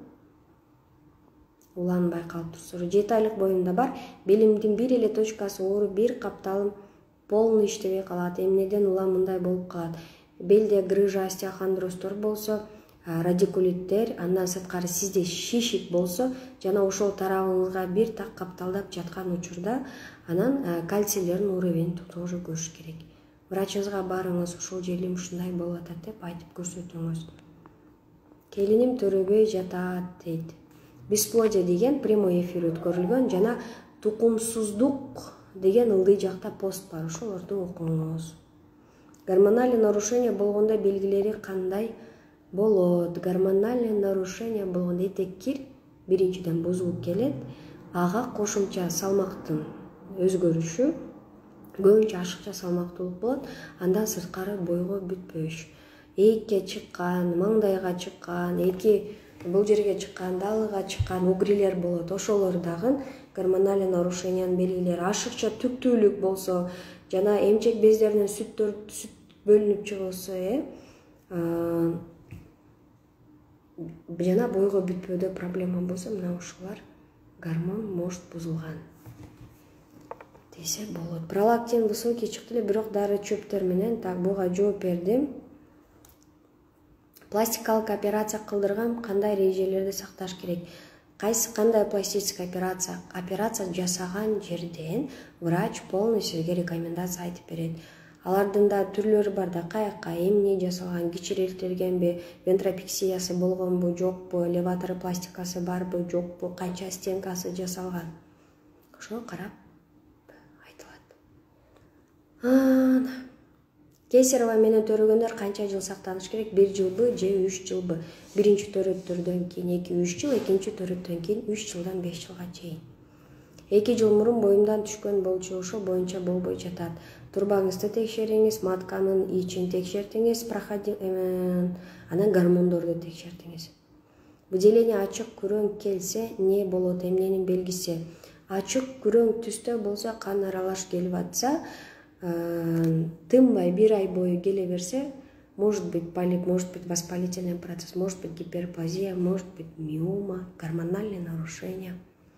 улан байкалып турсу. жети айлык боюмда бар, белимдин бир эле точкасы ооруп, бир капталым полный иштебей калат. Эмнеден улам мындай болуп калат? Белде грыжа, остеохондростор болсо, радикулиттер, андан сырткары сизде шишик болсо, жана ошол тарабыңызга бир так капталдап жаткан учурда, анан кальцийлердин уровенин тоже көрүш керек. Врачыңызга барыңыз, ушул жерим ушундай болуп атат деп айтып көрсөтүңүз. Келиним төрөбөй жатат дейт. Бесплодие деген прямой эфир өткөрүлгөн, жана тукумсуздук деген ылдый жакта пост бар, ошолорду окуңуз. Гормональный нарушение болгондо белгилери кандай болот? Гормональный нарушение болгондо этеккир биринчиден бузулуп келет, ага кошумча салмактын өзгөрүшү, көбүнчө ашыкча салмактуулук болот, андан сырткары бойго бүтпөш. Эйикке чыккан, маңдайга чыккан, эки бул жерге чыккан, далыга чыккан угрилер болот. Ошолор дагы гормональный нарушениянын белгилери. Ашыкча түктүүлүк болсо, жана эмчек бездеринен сүттөр сүт бөлүнүп чыгысы э жана бойго бүтпөөдө проблема болсо мына ушулар гормон может бузулган десе болот. Пролактин высокий чыкты эле, бирок дары чөптөр менен так буга жооп бердим. Пластикалык операция кылдырган, кандай эрежелерди сакташ керек? Кайсы кандай пластический операция операция жасаган жерден врач полный сизге рекомендация айтып берет. Алардын да түрлөрү бар да, каяка, эмне жасалган, кичирилтилгенби, вентропексиясы болгонбу, жокпу, элеватор пластикасы барбы, жокпу, канча стенкасы жасалган. Ошого карап айтылат. Кесарева менен төрөгөндөр канча жыл сактаныш керек? бир жылбы же үч жылбы? Биринчи төрөттөрдөн кийин эки үч жыл, экинчи төрөттөн кийин үч жылдан беш жылга чейин. эки жыл мурун боюмдан түшкөн болчу, ошо боюнча болбой жатат. Турбаңызды текшериңиз, матканын ичин текшертиңиз, анан гормондорду текшертиңиз. Выделение ачык күрөң келсе, не болот, эмненин белгиси? Ачык күрөң түстө болсо, кан аралаш келип атса, тынбай бир ай бою келе берсе, может быть полип, может быть воспалительный процесс, может быть гиперплазия, может быть миома, гормональные нарушения.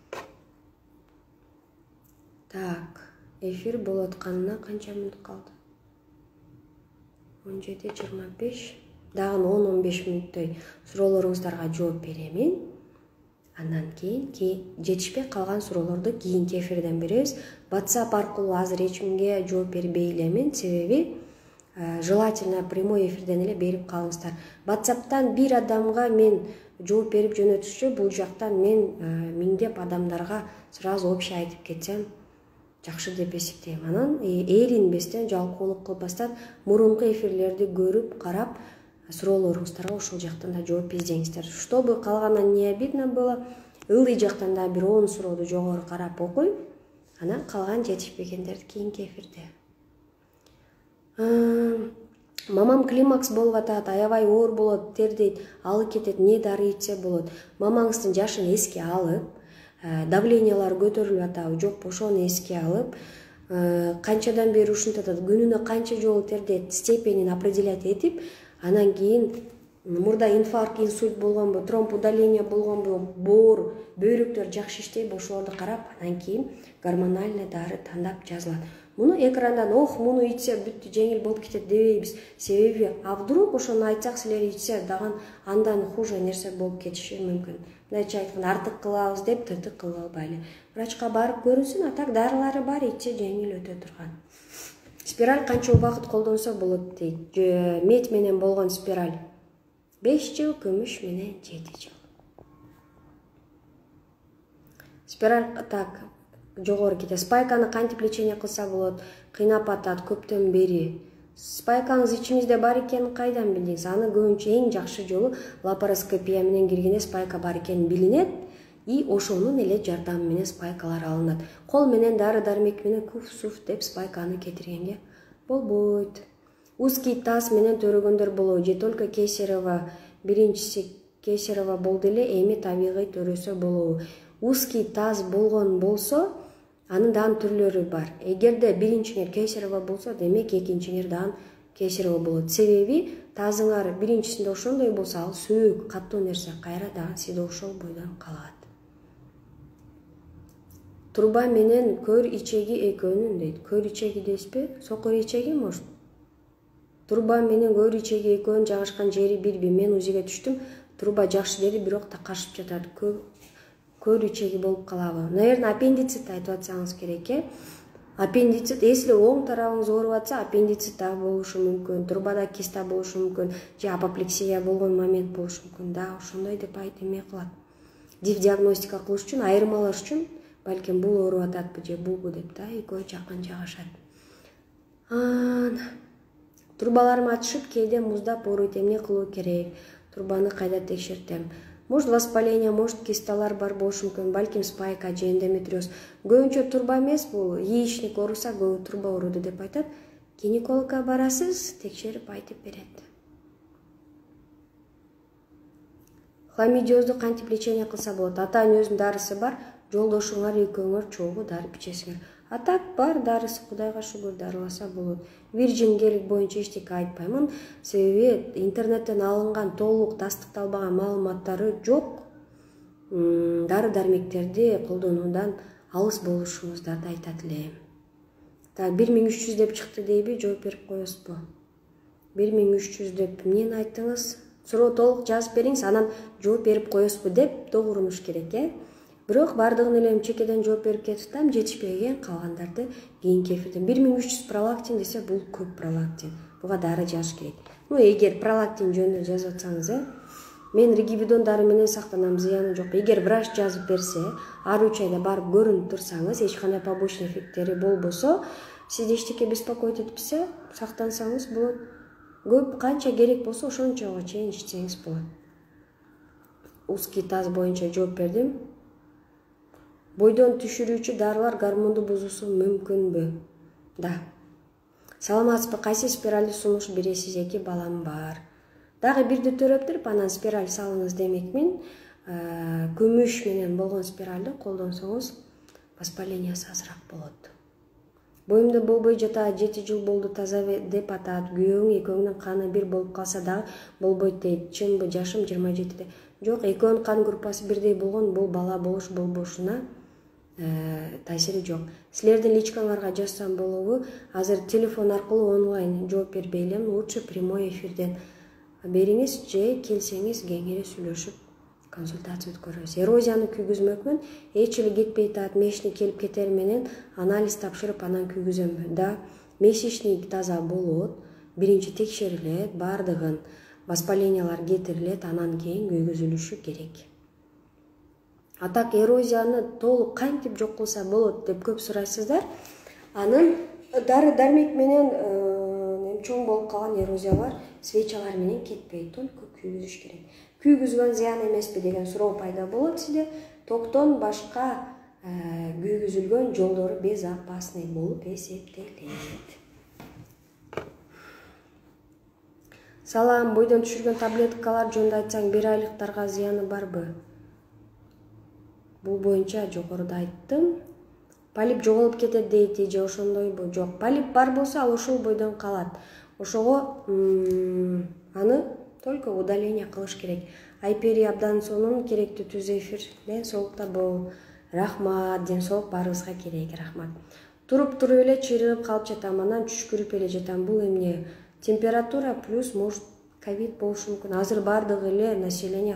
Так, эфир болуп атканына канча мүнөт калды? он жети жыйырма беш. Дагы он он беш мүнөттөй суроолоруңуздарга жооп беремин. Андан кийин жетишпей калган суроолорду кийинки эфирден беребиз. WhatsApp аркылуу азыр эчимге жооп бербей элемин, себеби желательно прямой эфирден эле берип калыңыздар. WhatsApp'тан бир адамга мен жооп берип жөнөтүшчү, бул жактан мен миңдеп адамдарга сразу общий айтып кетсем жакшы деп эсептейм. Анан ээринбестен, жалкоолук кылбастан мурунку эфирлерди көрүп, карап, суроолоруңуздарга ошол жактан да жооп издеңиздер. Чтобы калгандан не обидно было, ылдый жактан да бир он сурооду жогору карап окуйм, анан калган жетишпегендерди кийинки эфирде. Мамам климакс болуп атат, аябай оор болот, тер дейт, алы кетет, не дары ичсе болот? Мамаңыздын жашын эске алып, давлениялары көтөрүлүп атабы, жокпу, ошону эске алып, канчадан бери ушинтип атат, күнүнө канча жолу тердейт, степенин определять этип, анан кийин мурда инфаркт, инсульт болгонбу, тромб удаление болгонбу, боор, бөйрөктөр жакшы иштейби, ошолорду карап, анан кийин гормональный дары тандап жазылат. Муну экрандан ох, муну ичсе бүттү, жеңил болуп кетет дебейбиз. Себеби, а вдруг ошону айтсак силер ичсе, дагы андан хуже нерсе болуп кетиши мүмкүн. Мындайча айтканда, артык кылабыз деп тыртык кылып албайлы. Врачка барып көрүнсүн, а так дарылары бар, ичсе жеңил өтө турган. Спираль канча убакыт колдонсо болот дейт. Медь менен болгон спираль беш жыл, күмүш менен жети жыл. Спираль так жогору кетет. Спайканы кантип лечение кылса болот? Кыйнап атат көптөн бери. Спайкаңыз ичиңизде бар экенин кайдан билдиңиз? Аны көбүнчө эң жакшы жолу лапароскопия менен киргенде спайка бар экени билинет, и ошонун эле жардамы менен спайкалар алынат. Кол менен дары дармек менен куф-суф деп спайканы кетиргенге болбойт. Узкий таз менен төрөгөндөр болобу же только кесарева, биринчиси кесарева болду эле, эми табигый төрөсө болобу? Узкий таз болгон болсо, анын дагы түрлөрү бар. Эгерде биринчиңер кесарева болсо, демек экинчиңер дагы кесарева болот. Себеби тазыңар биринчисинде ошондой болсо, ал сөөк, катуу нерсе, кайра дагы сизде ошол бойдон калат. Труба менен көр ичеги экөөнүн дейт. Көр ичеги дейсизби? Сокур ичеги может? Труба менен көр ичеги экөөнүн жайгашкан жери бирби. Мен узиге түштүм. Труба жакшы деди, бирок такашып жатат. Көр ичеги болуп калабы? Наверное, аппендицит айтып атсаңыз керек, э? Аппендицит, если оң тарабыңыз ооруп атса, аппендицит да болушу мүмкүн. Трубада киста болушу мүмкүн. Же апоплексия болгон момент болушу мүмкүн. Да, ошондой деп айтып эме кылат. Див диагностика кылыш үчүн, айырмалаш үчүн, балким бул ооруп ататпы же булбу деп да, экөө жакын жайгашат. Трубаларым атышып, кээде муздап ооруйт, эмне кылуу керек? Трубаны кайда текшертем? Может воспаление, может кисталар бар болушу мүмкүн, балким спайка же эндометриоз. Көбүнчө труба эмес бул, яичник ооруса көбү труба ооруду деп айтат. Гинекологко барасыз, текшерип айтып берет. Хламидиозду кантип лечение кылса болот? Атанын өзүнүн дарысы бар, жолдошуңар экөөңөр чогуу дары ичесиңер. А так бар, дарысы Кудайга шүгүр, дарыласа болот. Виржингелик боюнча эчтеке айтпаймын, себеби интернеттен алынган толук тастыкталбаган маалыматтары жок. Дары-дармектерди колдонуудан алыс болушуңуздарды айтат элем. Та бир миң үч жүз деп чыкты дейби, жооп берип коесузбу? бир миң үч жүз деп эмнени айттыңыз? Суроо толук жазып бериңиз, анан жооп берип коесузбу деп догуруnuш керек, э? Бирок бардыгын эле чекеден жооп берип кетип атам, жетишпеген калгандарды кийинки эфирден бир миң үч жүз пролактин десе, бул көп пролактин. Буга дары жазыш керек. Ну, эгер пролактин жөнүндө жазып атсаңыз, э, мен ригибидон дары менен сактанам, зыяны жок. Эгер врач жазып берсе, ар үч айда барып көрүнүп турсаңыз, эч кандай побочный эффекттери болбосо, сизди эчтеке беспокоить этпесе, сактансаңыз болот. Көп канча керек болсо, ошончого чейин ичсеңиз болот. Узкий таз боюнча жооп бердим. Бойдон түшүрүүчү дарылар гормонду бузуусу мүмкүнбү? Да. Саламатсызбы? Кайсы спиралди сунуш бересиз? Эки балам бар. Дагы бирди төрөптүрүп, анан спираль салыңыз демекмин. Күмүш менен болгон спиралди колдонсоңуз, воспалениясы азыраак болот. Боюмда болбой жатат, жети жыл болду, таза деп атат. Күйөөң экөөңүн каны бир болуп калса дагы болбойт дейт. Чынбы? Жашым жыйырма жетиде. Жок, экөөнүн кан группасы бирдей болгон, бул бала болуш болбошуна таасири жок. Силердин личкаңарга жазсам болобу? Азыр телефон аркылуу онлайн жооп бербей элем, лучше прямой эфирден бериңиз же келсеңиз кеңири сүйлөшүп консультация өткөрөбүз. Эрозияны күйгүзмөкмүн, эч эле кетпей атат, мешни келип кетер менен анализ тапшырып анан күйгүзөм. Да, месячник таза болот, биринчи текшерилет, бардыгын воспалениялар кетирилет, анан кийин күйгүзүлүшү керек. А так эрозияны толук кантип жок кылса болот деп көп сурайсыздар. Анын дары-дармек менен чоң болуп калган эрозиялар свечалар менен кетпейт, только күйгүзүш керек. Күйгүзгөн зыян эмеспи деген суроо пайда болот сизде. Токтон башка күйгүзүлгөн жолдору безопасный болуп эсептелет. Салам, бойдон түшүргөн таблеткалар жөнүндө айтсаң, бир айлыктарга зыяны барбы? Бул боюнча жогоруда айттым. Полип жоголуп кетет дейт, же ошондойбу? Жок, полип бар болсо, ал ошол бойдон калат. Ошого аны только удаление кылыш керек. Айпери Абдансонун керектүү түз эфир. Ден соолукта бол. Рахмат, ден соолук баарыбызга керек, рахмат. Туруп туруп эле чыйрылып калып жатам, анан түшкүрүп эле жатам. Бул эмне? Температура плюс, может, ковид болушу мүмкүн. Азыр бардыгы эле население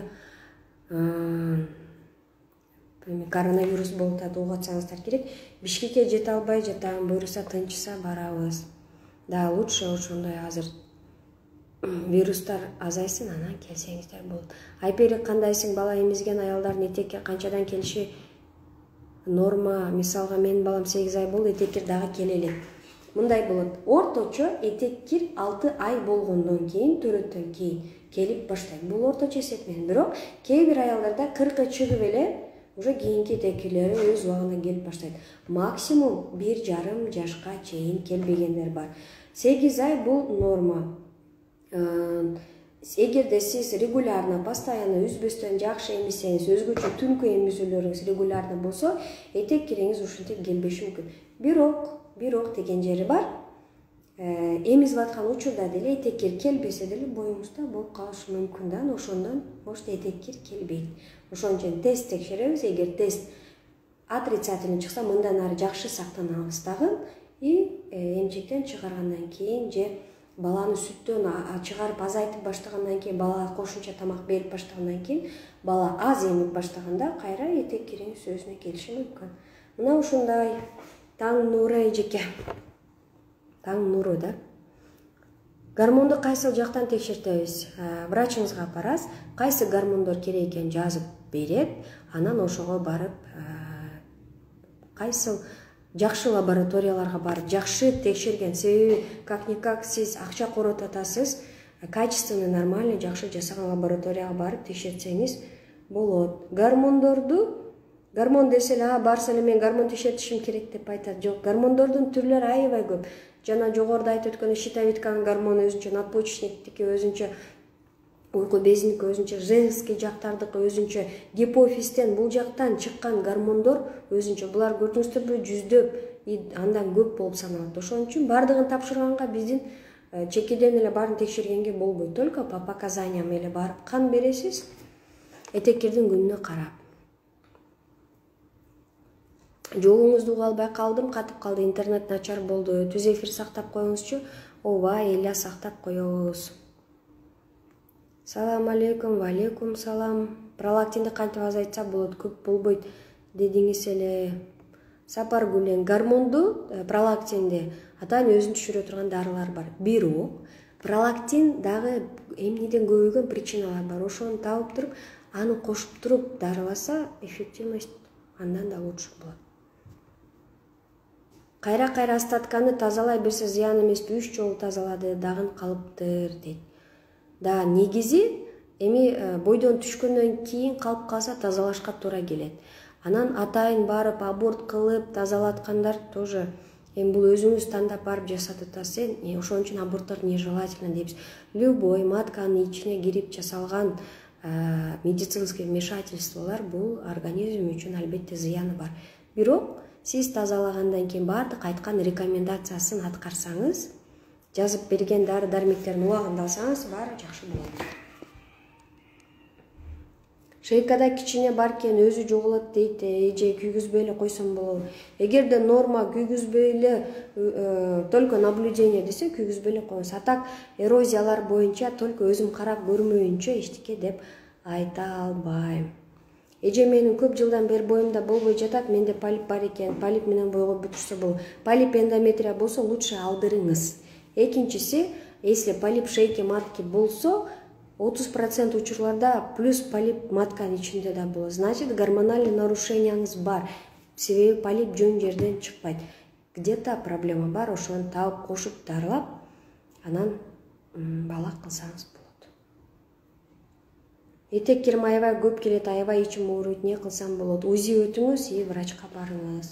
коронавирус болуп атат, угатсаңыздар керек. Бишкекке жете албай жатам, буюрса тынчса барабыз. Да, лучше ошондой азыр вирустар азайсын, анан келсеңиздер болот. Айпери кандайсың? Бала эмизген аялдардын этекке канчадан келиши норма? Мисалга менин балам сегиз ай болду, этеккир дагы келе элек. Мындай болот. Орточо этеккир алты ай болгондон кийин, төрөттөн кийин келип баштайт. Бул орточо эсеп менен. Бирок кээ бир аялдарда кыркка чыгып эле уже кийинки этеккирлери өз убагында келип баштайт. Максимум бир жарым жашка чейин келбегендер бар. сегиз ай бул норма. Эгерде сиз регулярно, постоянно үзбөстөн жакшы эмизсеңиз, өзгөчө түнкү эмизүүлөрүңүз регулярно болсо, этеккириңиз ушинтип келбеши мүмкүн. Бирок, бирок деген жери бар. Эмизип аткан учурда деле этеккир келбесе деле боюңузда болуп калышы мүмкүн да, ошондон может этеккир келбейт. Ошон үчүн тест текшеребиз. Эгер тест отрицательный чыкса, мындан ары жакшы сактанабыз дагы. И эмчектен чыгаргандан кийин же баланы сүттөн чыгарып азайтып баштагандан кийин, балага кошумча тамак берип баштагандан кийин, бала аз эмип баштаганда кайра этеккириңиз өзүнө келиши мүмкүн. Мына ушундай. Таң нуру эжеке. Таң нуру да. Гормонду кайсыл жактан текшертебиз? Врачыңызга апарасыз, кайсы гормондор керек экенин жазып берет, анан ошого барып кайсыл жакшы лабораторияларга барып жакшы текшерген. Себеби как-никак сиз акча коротуп атасыз, качественный, нормальный, жакшы жасаган лабораторияга барып текшертсеңиз болот. Гормондорду Гормон десе эле, барса эле мен гормон текшертишим керек деп айтат. Жок, гормондордун түрлөрү аябай көп. Жана жогоруда айтып өткөн щитовидканын гормону өзүнчө, надпочечниктики өзүнчө, уйку безиники өзүнчө, женский жактардыкы өзүнчө, гипофизден бул жактан чыккан гормондор өзүнчө. Булар көрдүңүздөрбү, жүздөп, андан көп болуп саналат. Ошон үчүн бардыгын тапшырганга биздин чекеден эле баарын текшергенге болбойт. Только по показаниям эле барып кан бересиз, этеккирдин күнүнө карап. Жолуңузду уга албай калдым, катып калды, интернет начар болду. Түз эфир сактап коюңузчу. Ооба, эле сактап коебуз. Салам алейкум, валейкум салам. Пролактинди кантип азайтса болот? Көп болбойт дедиңиз эле. Сапар Гүлен, гормонду, пролактинди атайын өзүн түшүрө турган дарылар бар. Бирок пролактин дагы эмнеден көбөйгөн причиналар бар. Ошону табып туруп, аны кошуп туруп дарыласа, эффективность андан да лучше болот. Кайра-кайра остатканы тазалай берсе зыян эмеспи? Үч жолу тазалады, дагы калыптыр дейт. Да, негизи эми бойдон түшкөндөн кийин калып калса тазалашка туура келет. Анан атайын барып аборт кылып тазалаткандар тоже эми бул өзүңүз тандап барып жасатып атасыз. Ошон үчүн аборттор нежелательно дейбиз. Любой матканын ичине кирип жасалган медицинский вмешательстволор бул организм үчүн албетте зыяны бар. Бирок сиз тазалагандан кийин баардык айткан рекомендациясын аткарсаңыз, жазып берген дары-дармектерин убагында алсаңыз, баары жакшы болот. Шейкада кичине бар экен, өзү жоголот дейт, эже күйгүзбөй эле койсом болобу? Эгерде норма күйгүзбөй эле только наблюдение десе күйгүзбөй эле коебуз. А так эрозиялар боюнча только өзүм карап көрмөйүнчө эчтеке деп айта албайм. Эже менин көп жылдан бери боюмда болбой жатат, менде полип бар экен. Полип менен бойго бүтүшсө бул. Полип эндометрия болсо лучше алдырыңыз. Экинчиси, если полип шейки матки болсо, отуз процент учурларда плюс полип матканын ичинде да болот. Значит, гормональный нарушенияңыз бар. Себеби полип жөн жерден чыкпайт. Где-то проблема бар, ошону таап кошуп дарылап, анан бала кылсаңыз болот. Этек кирим аябай көп келет, аябай ичим ооруйт, не кылсам болот? УЗИ өтүңүз и врачка барыңыз.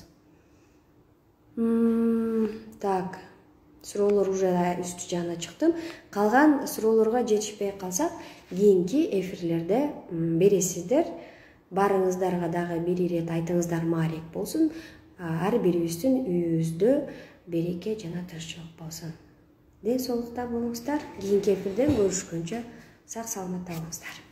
Так, суроолор уже үстү жана чыктым. Калган суроолорго жетишпей калсак, кийинки эфирлерде бересиздер. Барыңыздарга дагы бир ирет айтыңыздар, маарек болсун. Ар бирибиздин үйүбүздө береке жана тынччылык болсун. Ден соолукта болуңуздар. Кийинки эфирден көрүшкөнчө сак саламатта болуңуздар.